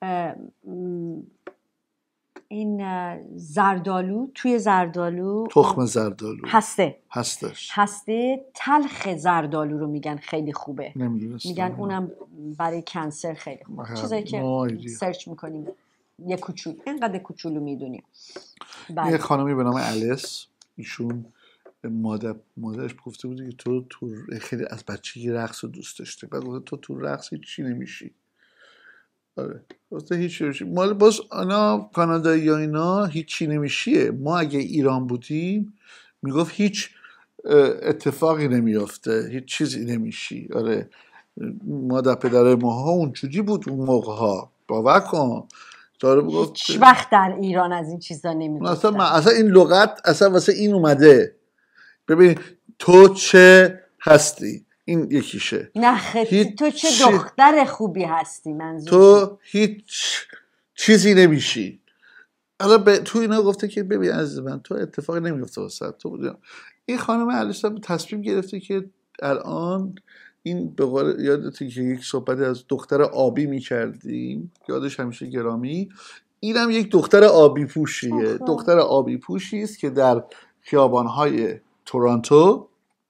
این زردالو، توی زردالو تخم زردالو هسته هستش هسته تلخ زردالو رو میگن خیلی خوبه. نمیدونستم. میگن اونم برای کنسر خیلی خوبه. چیزایی که مایدی. سرچ میکنیم یه کوچولو اینقدر کوچولو میدونیم. یه خانمی به نام الیس، ایشون مادر مادرش گفته بود که تو تو خیلی از بچگی رقص رو دوست داشته، بعد گفت تو تو رقص چی نمیشی. آره گفته هیچ نمیشی. مال باز انا کانادایی یا اینا هیچی نمیشیه. ما اگه ایران بودیم میگفت هیچ اتفاقی نمیافته، هیچ چیزی نمیشی. آره مادر پدر ماها اونجوری بود اون موقع ها، باور کن. داره بگفت هیچ وقت در ایران از این چیزا نمیگفتن. اصلا اصلا این لغت اصلا واسه این اومده. ببین تو چه هستی این یکیشه. نه خیلی تو چه چی... دختر خوبی هستی منظور. تو هیچ چیزی نمیشی. حالا به تو اینا گفته که ببین عزیز من تو اتفاقی نمیفته واسه تو بودم. این خانم الیسا تصمیم گرفته که الان این به قول یادته که یک صحبتی از دختر آبی میکردیم، یادش همیشه گرامی، اینم یک دختر آبی پوشیه. دختر آبی پوشی است که در خیابان‌های تورنتو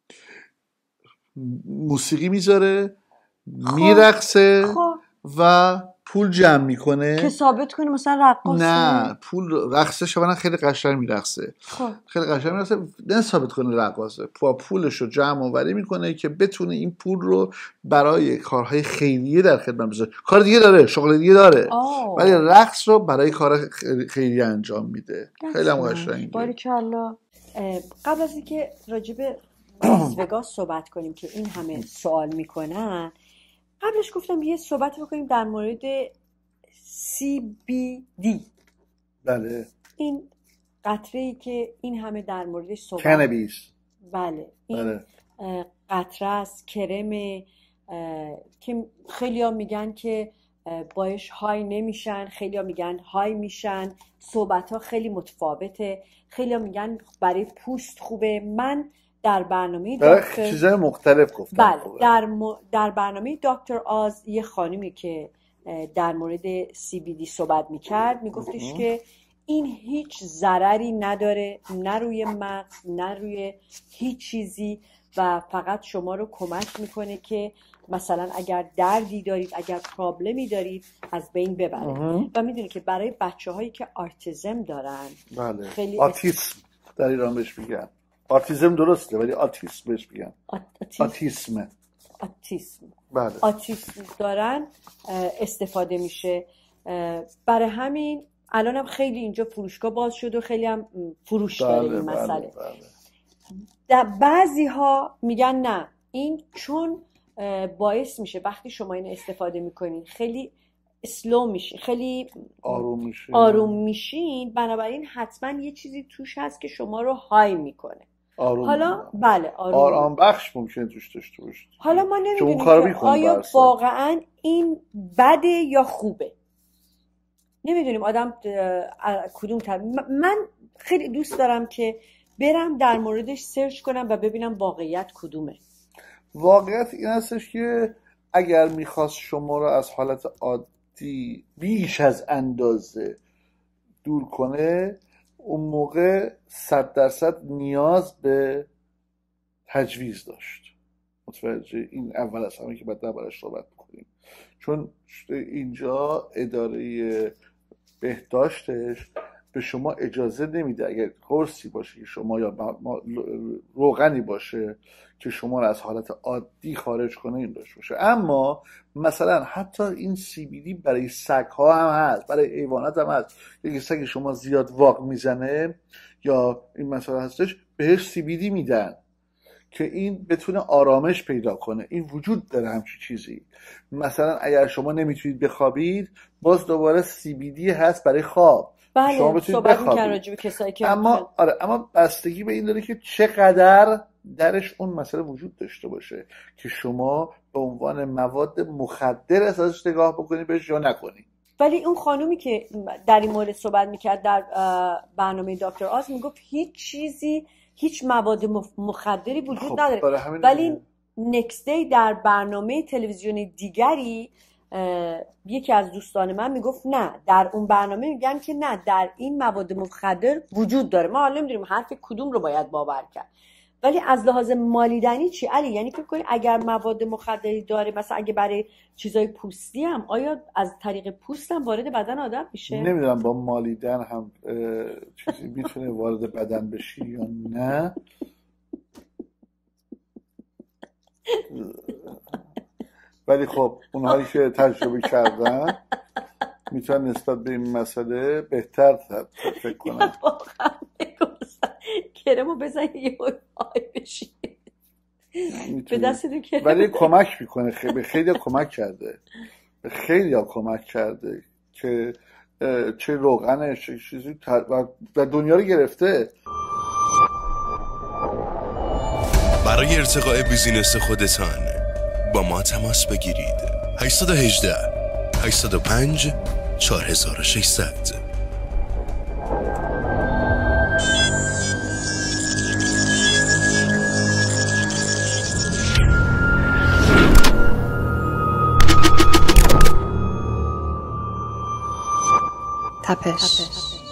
موسیقی میذاره، میرقصه و پول جمع میکنه که ثابت کنه مثلا رقاصه. نه پول رقصش اولا خیلی قشنگ میرقصه، خیلی قشنگ میرقصه، نه ثابت کنه رقاصه، پولش رو جمع آوری میکنه که بتونه این پول رو برای کارهای خیریه در خدمت بذاره. کار دیگه داره، شغل دیگه داره، ولی رقص رو برای کار خیریه انجام میده. خیلی هم قشنگه. باریکالله. قبل از اینکه راجع به لاس وگاس صحبت کنیم که این همه سوال میکنن، قبلش گفتم یه صحبت بکنیم در مورد سی بی دی. بله. این قطره‌ای که این همه در موردش صحبت. کنابیس. بله. این بله. قطره است، کرم که خیلی‌ها میگن که باش های نمیشن، خیلی‌ها میگن های میشن. صحبت‌ها خیلی متفاوته. خیلی‌ها میگن برای پوست خوبه. من در برنامه دکتر چیزای مختلف گفتم. بله در, م... در برنامه دکتر آز یه خانمی که در مورد سی بی دی صحبت میکرد میگفتش که این هیچ ضرری نداره، نه روی مغز نه روی هیچ چیزی، و فقط شما رو کمک میکنه که مثلا اگر دردی دارید، اگر پرابلمی دارید از بین ببرید. و میدونی که برای بچه هایی که آرتیسم دارن، بله. خیلی آتیسم در ایران بهش میگن. آرتیسم درسته ولی آتیسم بهش میگن. آتیسم. آتیسم. آتیسم. بله. آتیسم دارن استفاده میشه. برای همین الان هم خیلی اینجا فروشگاه باز شد و خیلی هم فروش داره بله، این بله، مسئله. بله. در بعضی ها میگن نه، این چون باعث میشه وقتی شما این استفاده میکنین خیلی اسلو میشه، خیلی آروم میشه، آروم میشین، بنابراین حتما یه چیزی توش هست که شما رو های میکنه. آروم حالا میکنه. بله آروم, آرام بخش ممکنه توش داشته باشه. حالا ما نمیدونیم که آیا برسه. واقعا این بده یا خوبه، نمیدونیم آدم کدوم طرف. من خیلی دوست دارم که برم در موردش سرچ کنم و ببینم واقعیت کدومه. واقعیت این هستش که اگر میخواست شما رو از حالت عادی بیش از اندازه دور کنه، اون موقع صد درصد نیاز به تجویز داشت. متوجه این اول از همه که باید دربارش صحبت بکنیم، چون اینجا اداره بهداشتش به شما اجازه نمیده اگر قرصی باشه که شما یا روغنی باشه که شما رو از حالت عادی خارج کنه این داشته باشه. اما مثلا حتی این سی بی دی برای سگ ها هم هست، برای حیوانات هم هست. یکی سگ شما زیاد واق میزنه یا این مسئله هستش، بهش سی بی دی میدن که این بتونه آرامش پیدا کنه. این وجود داره همچین چیزی. مثلا اگر شما نمیتونید بخوابید، باز دوباره سی بی دی هست برای خواب. بله، شما بتونید صحبت بخوابید. می‌کنن راجع به کسایی که اما آره اما بستگی به این داره که چقدر درش اون مسئله وجود داشته باشه که شما به عنوان مواد مخدر ازش نگاه بکنید بهش یا نکنید. ولی اون خانومی که در این مورد صحبت میکرد در برنامه دکتر آز میگفت هیچ چیزی، هیچ مواد مخدری وجود خب نداره. ولی نکست دی در برنامه تلویزیونی دیگری یکی از دوستان من میگفت نه، در اون برنامه میگن که نه، در این مواد مخدر وجود داره. ما حالا نمیدونیم حرف کدوم رو باید باور کرد. ولی از لحاظ مالیدنی چی علی؟ یعنی فکر کنی اگر مواد مخدری داره، مثلا اگه برای چیزای پوستی هم، آیا از طریق پوست هم وارد بدن آدم میشه؟ نمیدونم با مالیدن هم چیزی میتونه وارد بدن بشی یا نه. ولی خب اونهایی که تجربه کردن میتونن نسبت به این مسئله بهتر فکر کنن. واقعا کرمو بزن یه های بشی به دست دو کرم. ولی کمک میکنه، خیلی به خیلی کمک کرده، به خیلی ها کمک کرده که چه روغنش چه چیزی و دنیا رو گرفته. برای ارتقاء بیزینس خودتان با ما تماس بگیرید. هشت یک هشت هشت صفر پنج چهار شش صفر صفر. تپش.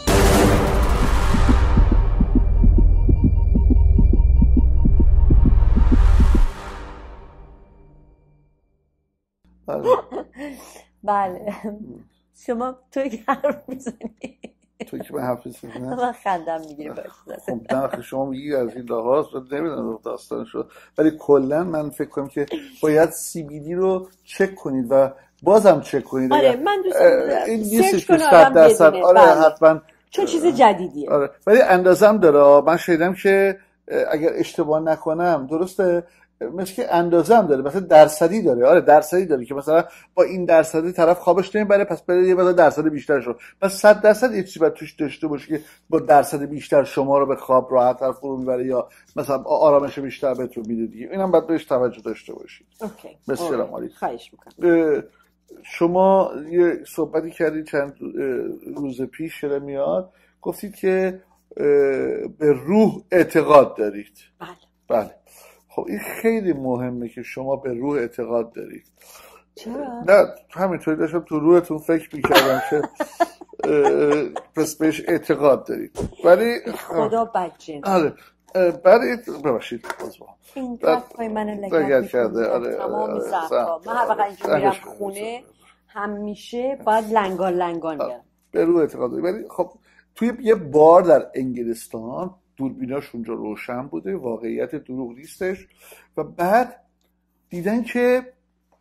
بله شما توی که حرف میزنی توی که من حرف میزنی من خندم میگیره باشه. خب نه شما میگی از این لحاظ نمیدونم داستان شد، ولی کلا من فکر کنم که باید سی بی دی رو چک کنید و بازم چک کنید. آره من دوست دارم این نیستش که صد صد درصد آره حتما، چون چیز جدیدیه. آره ولی اندازم داره. من شنیدم که اگر اشتباه نکنم درسته مثل که اندازه هم داره، مثلا درصدی داره. آره درصدی داره که مثلا با این درصدی طرف خوابش نمیبره، پس بره یه مثلا درصد بیشتر شد، پس صد درصد یه چیزی باید توش داشته باشه که با درصد بیشتر شما رو به خواب راحت‌تر فرو میبره یا مثلا آرامش بیشتر بهتون میده دیگه. اینم باید بهش توجه داشته باشید. اوکی. بسیار عالی. خواهش می‌کنم. شما یه صحبتی کردید چند روز پیش شده میاد، گفتید که به روح اعتقاد دارید. بله. بله. خب این خیلی مهمه که شما به روح اعتقاد دارید. چرا؟ نه همینطوری داشتم تو روحتون فکر میکردم که پس بهش اعتقاد دارید، ولی خدا بدجنس. آره بعد ببخشید باز با اینقدر پای من لگت کرده. آره تمام زهرها. من هر وقت اینجا میرم خونه همیشه باید لنگان لنگان برم. به رو اعتقاد داری. ولی خب توی یه بار در انگلستان دوربیناش اونجا روشن بوده، واقعیت دروغ نیستش، و بعد دیدن که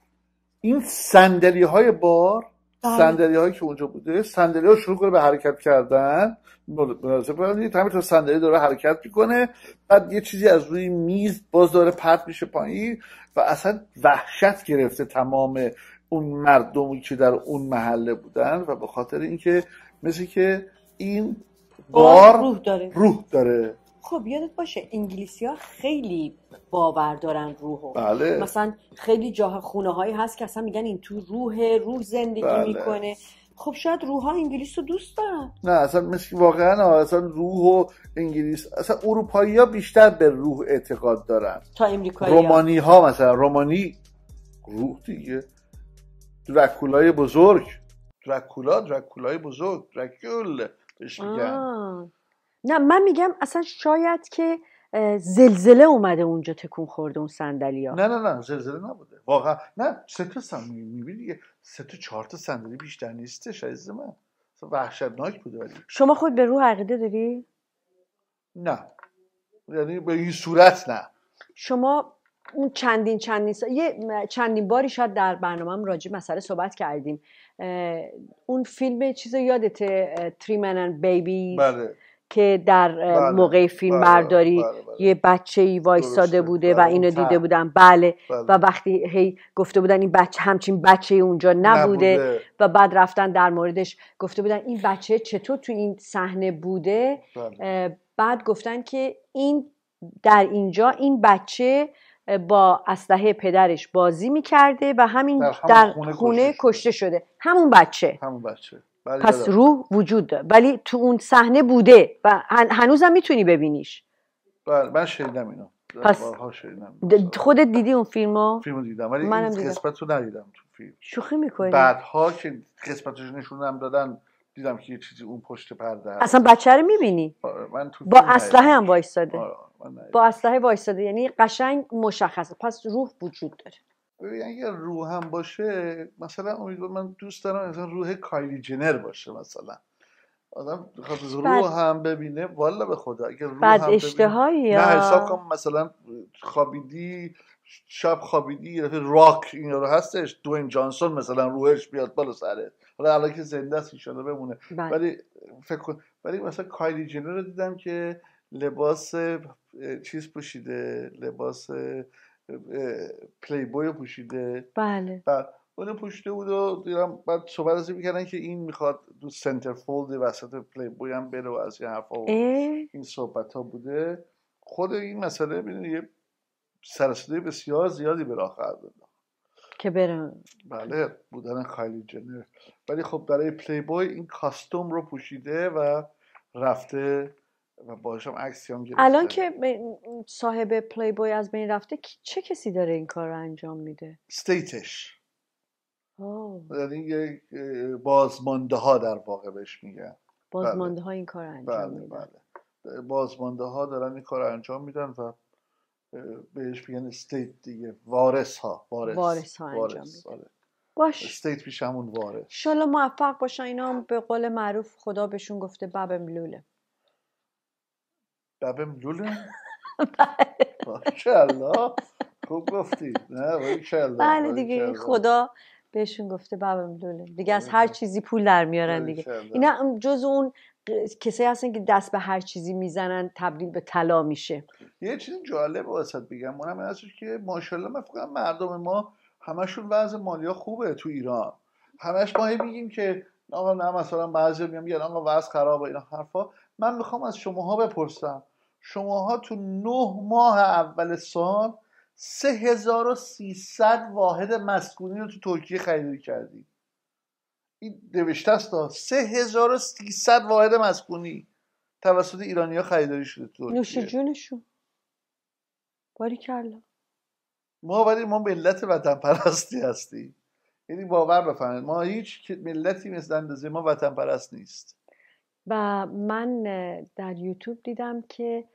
این صندلی های بار، صندلی هایی که اونجا بوده، صندلی ها شروع کنه به حرکت کردن، همین تا صندلی داره حرکت میکنه، بعد یه چیزی از روی میز باز داره پرت میشه پایین و اصلا وحشت گرفته تمام اون مردمی که در اون محله بودن و به خاطر اینکه مثل که این بار روح داره. روح داره. خب یادت باشه انگلیسی ها خیلی باور دارن روحو. بله. مثلا خیلی جاها خونه هایی هست که اصلا میگن این تو روح روح زندگی بله. میکنه. خب شاید روح ها انگلیس رو دوست دارن. نه اصلا مثل واقعا اصلا روح و انگلیس، اصلا اروپایی ها بیشتر به روح اعتقاد دارن تا امریکایی رومانی ها. مثلا رومانی روح دیگه، دراکولای بزرگ، دراکولا دراکولای بزرگ، دراکول بهش میگن. نه من میگم اصلا شاید که زلزله اومده اونجا تکون خورده اون صندلی‌ها. نه نه نه زلزله نبوده واقعا. نه سه تا صندلی میبینی دیگه، سه تا چهار تا صندلی بیشتر نیستش عزیز من. وحشتناک بوده. ولی شما خود به روح عقیده داری؟ نه یعنی به این صورت نه. شما اون چندین چندین سا... یه چندین باری شاید در برنامه‌ام راجع مسئله صحبت کردیم. اون فیلم چیزو یادته تری من اند بیبی؟ بله. که در بله. موقع فیلم بله. برداری بله. بله. یه بچه‌ای وایساده بوده بله. و اینو دیده بودن. بله. بله و وقتی هی گفته بودن این بچه همچین بچه‌ای اونجا نبوده, نبوده و بعد رفتن در موردش گفته بودن این بچه چطور تو این صحنه بوده. بله. بعد گفتن که این در اینجا این بچه با اسلحه پدرش بازی میکرده و همین در, در خونه, خونه کشته شده. همون بچه همون بچه پس روح وجود داره ولی تو اون صحنه بوده و هنوزم میتونی ببینیش. بله من شنیدم اینو. پس خودت دیدی اون فیلمو؟ فیلمو دیدم ولی این قسمت رو ندیدم تو فیلم. شوخی میکنی؟ بعدها که قسمتش نشونم دادن دیدم که یه چیزی اون پشت پرده هست. اصلا بچه رو میبینی؟ من تو با اسلحه هم وایساده. آره با اسلحه وایساده یعنی قشنگ مشخصه. پس روح وجود داره. ببین اگر روح هم باشه مثلا امیدوارم، من دوست دارم مثلا روح کایلی جنر باشه مثلا. آدم بخاطر روح هم ببینه والا به خدا اگر روح بعد هم اشتهایی نه حساب کنم مثلا خوابیدی شب خوابیدی یه دفعه راک این رو هستش دوین جانسون مثلا روحش بیاد بالا سرت، حالا الان که زنده است ان شاءالله بمونه. بله. ولی فکر کن ولی مثلا کایلی جنر رو دیدم که لباس چیز پوشیده، لباس پلی بوی پوشیده. بله. بعد اونو پوشیده بود و دیدم بعد صحبت ازی میکردن که این میخواد دو سنتر فولد وسط پلی بوی هم بره و از این حرفا و این صحبت ها بوده. خود این مسئله ببینید یه سرصدای بسیار زیادی به راه خواهد داد که برن. بله بودن کایلی جنر. ولی خب برای پلی بوی این کاستوم رو پوشیده و رفته و باهاش هم عکسی هم گرفته. الان که صاحب پلی بوی از بین رفته چه کسی داره این کار رو انجام میده؟ استیتش. یعنی یک بازمانده ها در واقع بهش میگن. بازمانده ها این کار انجام بله میدن. بله. بازمانده ها دارن این کار انجام میدن و بهش میگن استیت دیگه. وارث ها وارث, وارث ها انجام میدن. باش. استیت پیش همون وارث. انشالله موفق باشن. اینا هم به قول معروف خدا بهشون گفته ببم لوله. ببم لوله؟ ماشاءالله خوب گفتی. نه ماشاءالله. بله دیگه خدا بهشون گفته ببم لوله دیگه. از هر چیزی پول در میارن دیگه. اینا جز اون کسایی هستن که دست به هر چیزی میزنن تبدیل به طلا میشه. یه چیز جالب واسط بگم اونم این هستش که ماشاءالله من فکر کنم مردم ما همشون وضع مالی خوبه تو ایران. همش ما میگیم که آقا نه مثلا بعضی میگن آقا وضع خرابه اینا حرفا. من میخوام از شماها بپرسم شماها تو نه ماه اول سال سه هزار و سیصد واحد مسکونی رو تو ترکیه خریداری کردی. این نوشته است سه هزار و سیصد واحد مسکونی توسط ایرانی‌ها خریداری شده تو ترکیه. نوش جونشون. باریکلا. ما ولی ما ملت وطن پرستی هستیم. یعنی باور بفرمایید ما هیچ ملتی مثل اندازه ما وطن پرست نیست. و من در یوتیوب دیدم که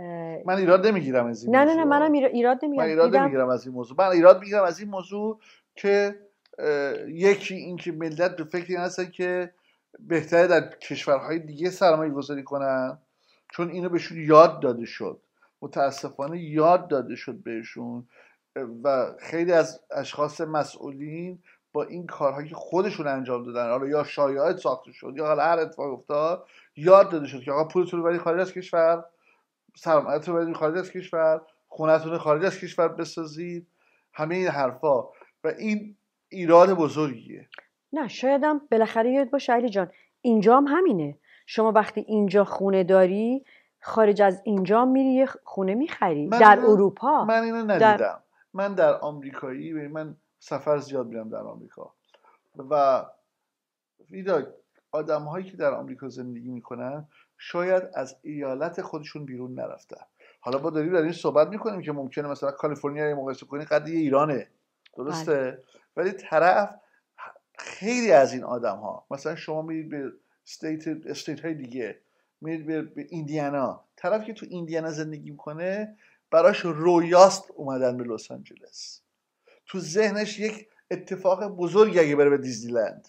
من ایراد نمیگیرم از این نه موضوع. نه نه منم ایراد نمیگیرم. من ایراد نمیگیرم از این موضوع. من ایراد میگیرم از این موضوع که یکی این که ملت به فکر این هستن که بهتره در کشورهای دیگه سرمایه گذاری کنن چون اینو بهشون یاد داده شد، متاسفانه یاد داده شد بهشون و خیلی از اشخاص مسئولین با این کارهایی که خودشون انجام دادن، حالا یا شایعات ساخته شد یا حالا هر اتفاق افتاد، یاد داده شد که آقا پولتون رو برید خارج از کشور، سرمایه‌تون رو برید خارج از کشور، خونه‌تون رو خارج از کشور بسازید، همه این حرفا و این ایراد بزرگیه. نه شایدم بالاخره یاد باشه علی جان اینجا هم همینه. شما وقتی اینجا خونه داری خارج از اینجا میری یه خونه میخری در اینو، اروپا. من اینو ندیدم در... من در آمریکایی من سفر زیاد میرم در آمریکا و ویدا آدم هایی که در آمریکا زندگی میکنن شاید از ایالت خودشون بیرون نرفتن. حالا با داریم در این صحبت میکنیم که ممکنه مثلا کالیفرنیا یه مقایسه کنی قد ایرانه، درسته؟ بله. ولی طرف خیلی از این آدم ها مثلا شما میرید به استیت استیت های دیگه، میرید به, به ایندیانا، طرف که تو ایندیانا زندگی میکنه براش رویاست اومدن به لس آنجلس، تو ذهنش یک اتفاق بزرگی اگه بره به دیزنیلند،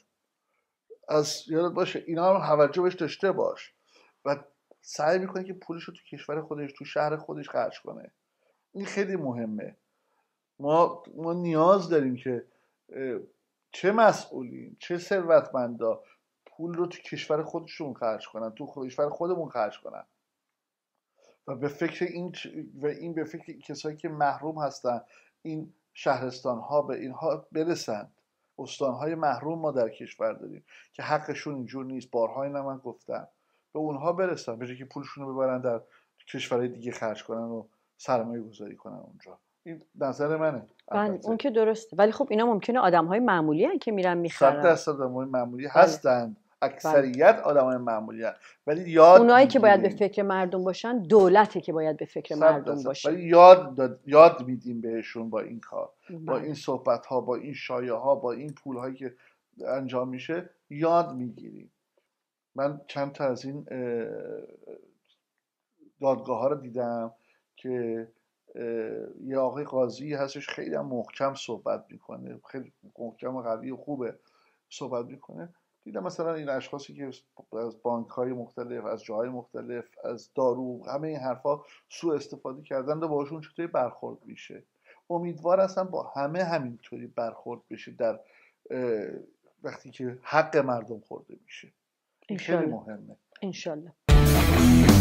از یاد باشه اینا هم توجه بهش داشته باش و سعی میکنه که پولش رو تو کشور خودش تو شهر خودش خرج کنه. این خیلی مهمه. ما ما نیاز داریم که چه مسئولین چه ثروتمندا پول رو تو کشور خودشون خرج کنن، تو کشور خودمون خرج کنن و به فکر این و این به فکر کسایی که محروم هستن، این شهرستان ها به اینها برسن. استان های محروم ما در کشور داریم که حقشون اینجور نیست، بارها اینا من گفتم، به اونها برسن به جای که پولشون رو ببرن در کشورهای دیگه خرج کنن و سرمایه گذاری کنن اونجا. این نظر منه. بله اون که درسته، ولی خب اینا ممکنه آدم‌های معمولی هستن که میرن میخرن. صد درصد آدم‌های معمولی هستن، اکثریت آدم‌های معمولی هستن، ولی یاد اونایی که باید به فکر مردم باشن دولتی که باید به فکر مردم باشه. ولی یاد داد، یاد میدیم بهشون با این کار، بله. با این صحبت‌ها، با این شایعه‌ها، با این پول‌هایی که انجام میشه یاد میگیریم. من چند تا از این دادگاه‌ها رو دیدم که یه آقای قاضی هستش خیلی هم محکم صحبت میکنه، خیلی محکم و قوی و خوبه صحبت میکنه. دیدم مثلا این اشخاصی که از بانک‌های مختلف، از جاهای مختلف، از دارو، همه این حرفا سوء استفاده کردن و باشون چطوری برخورد میشه. امیدوار هستم با همه همینطوری برخورد بشه در وقتی که حق مردم خورده میشه. این خیلی مهمه. انشالله.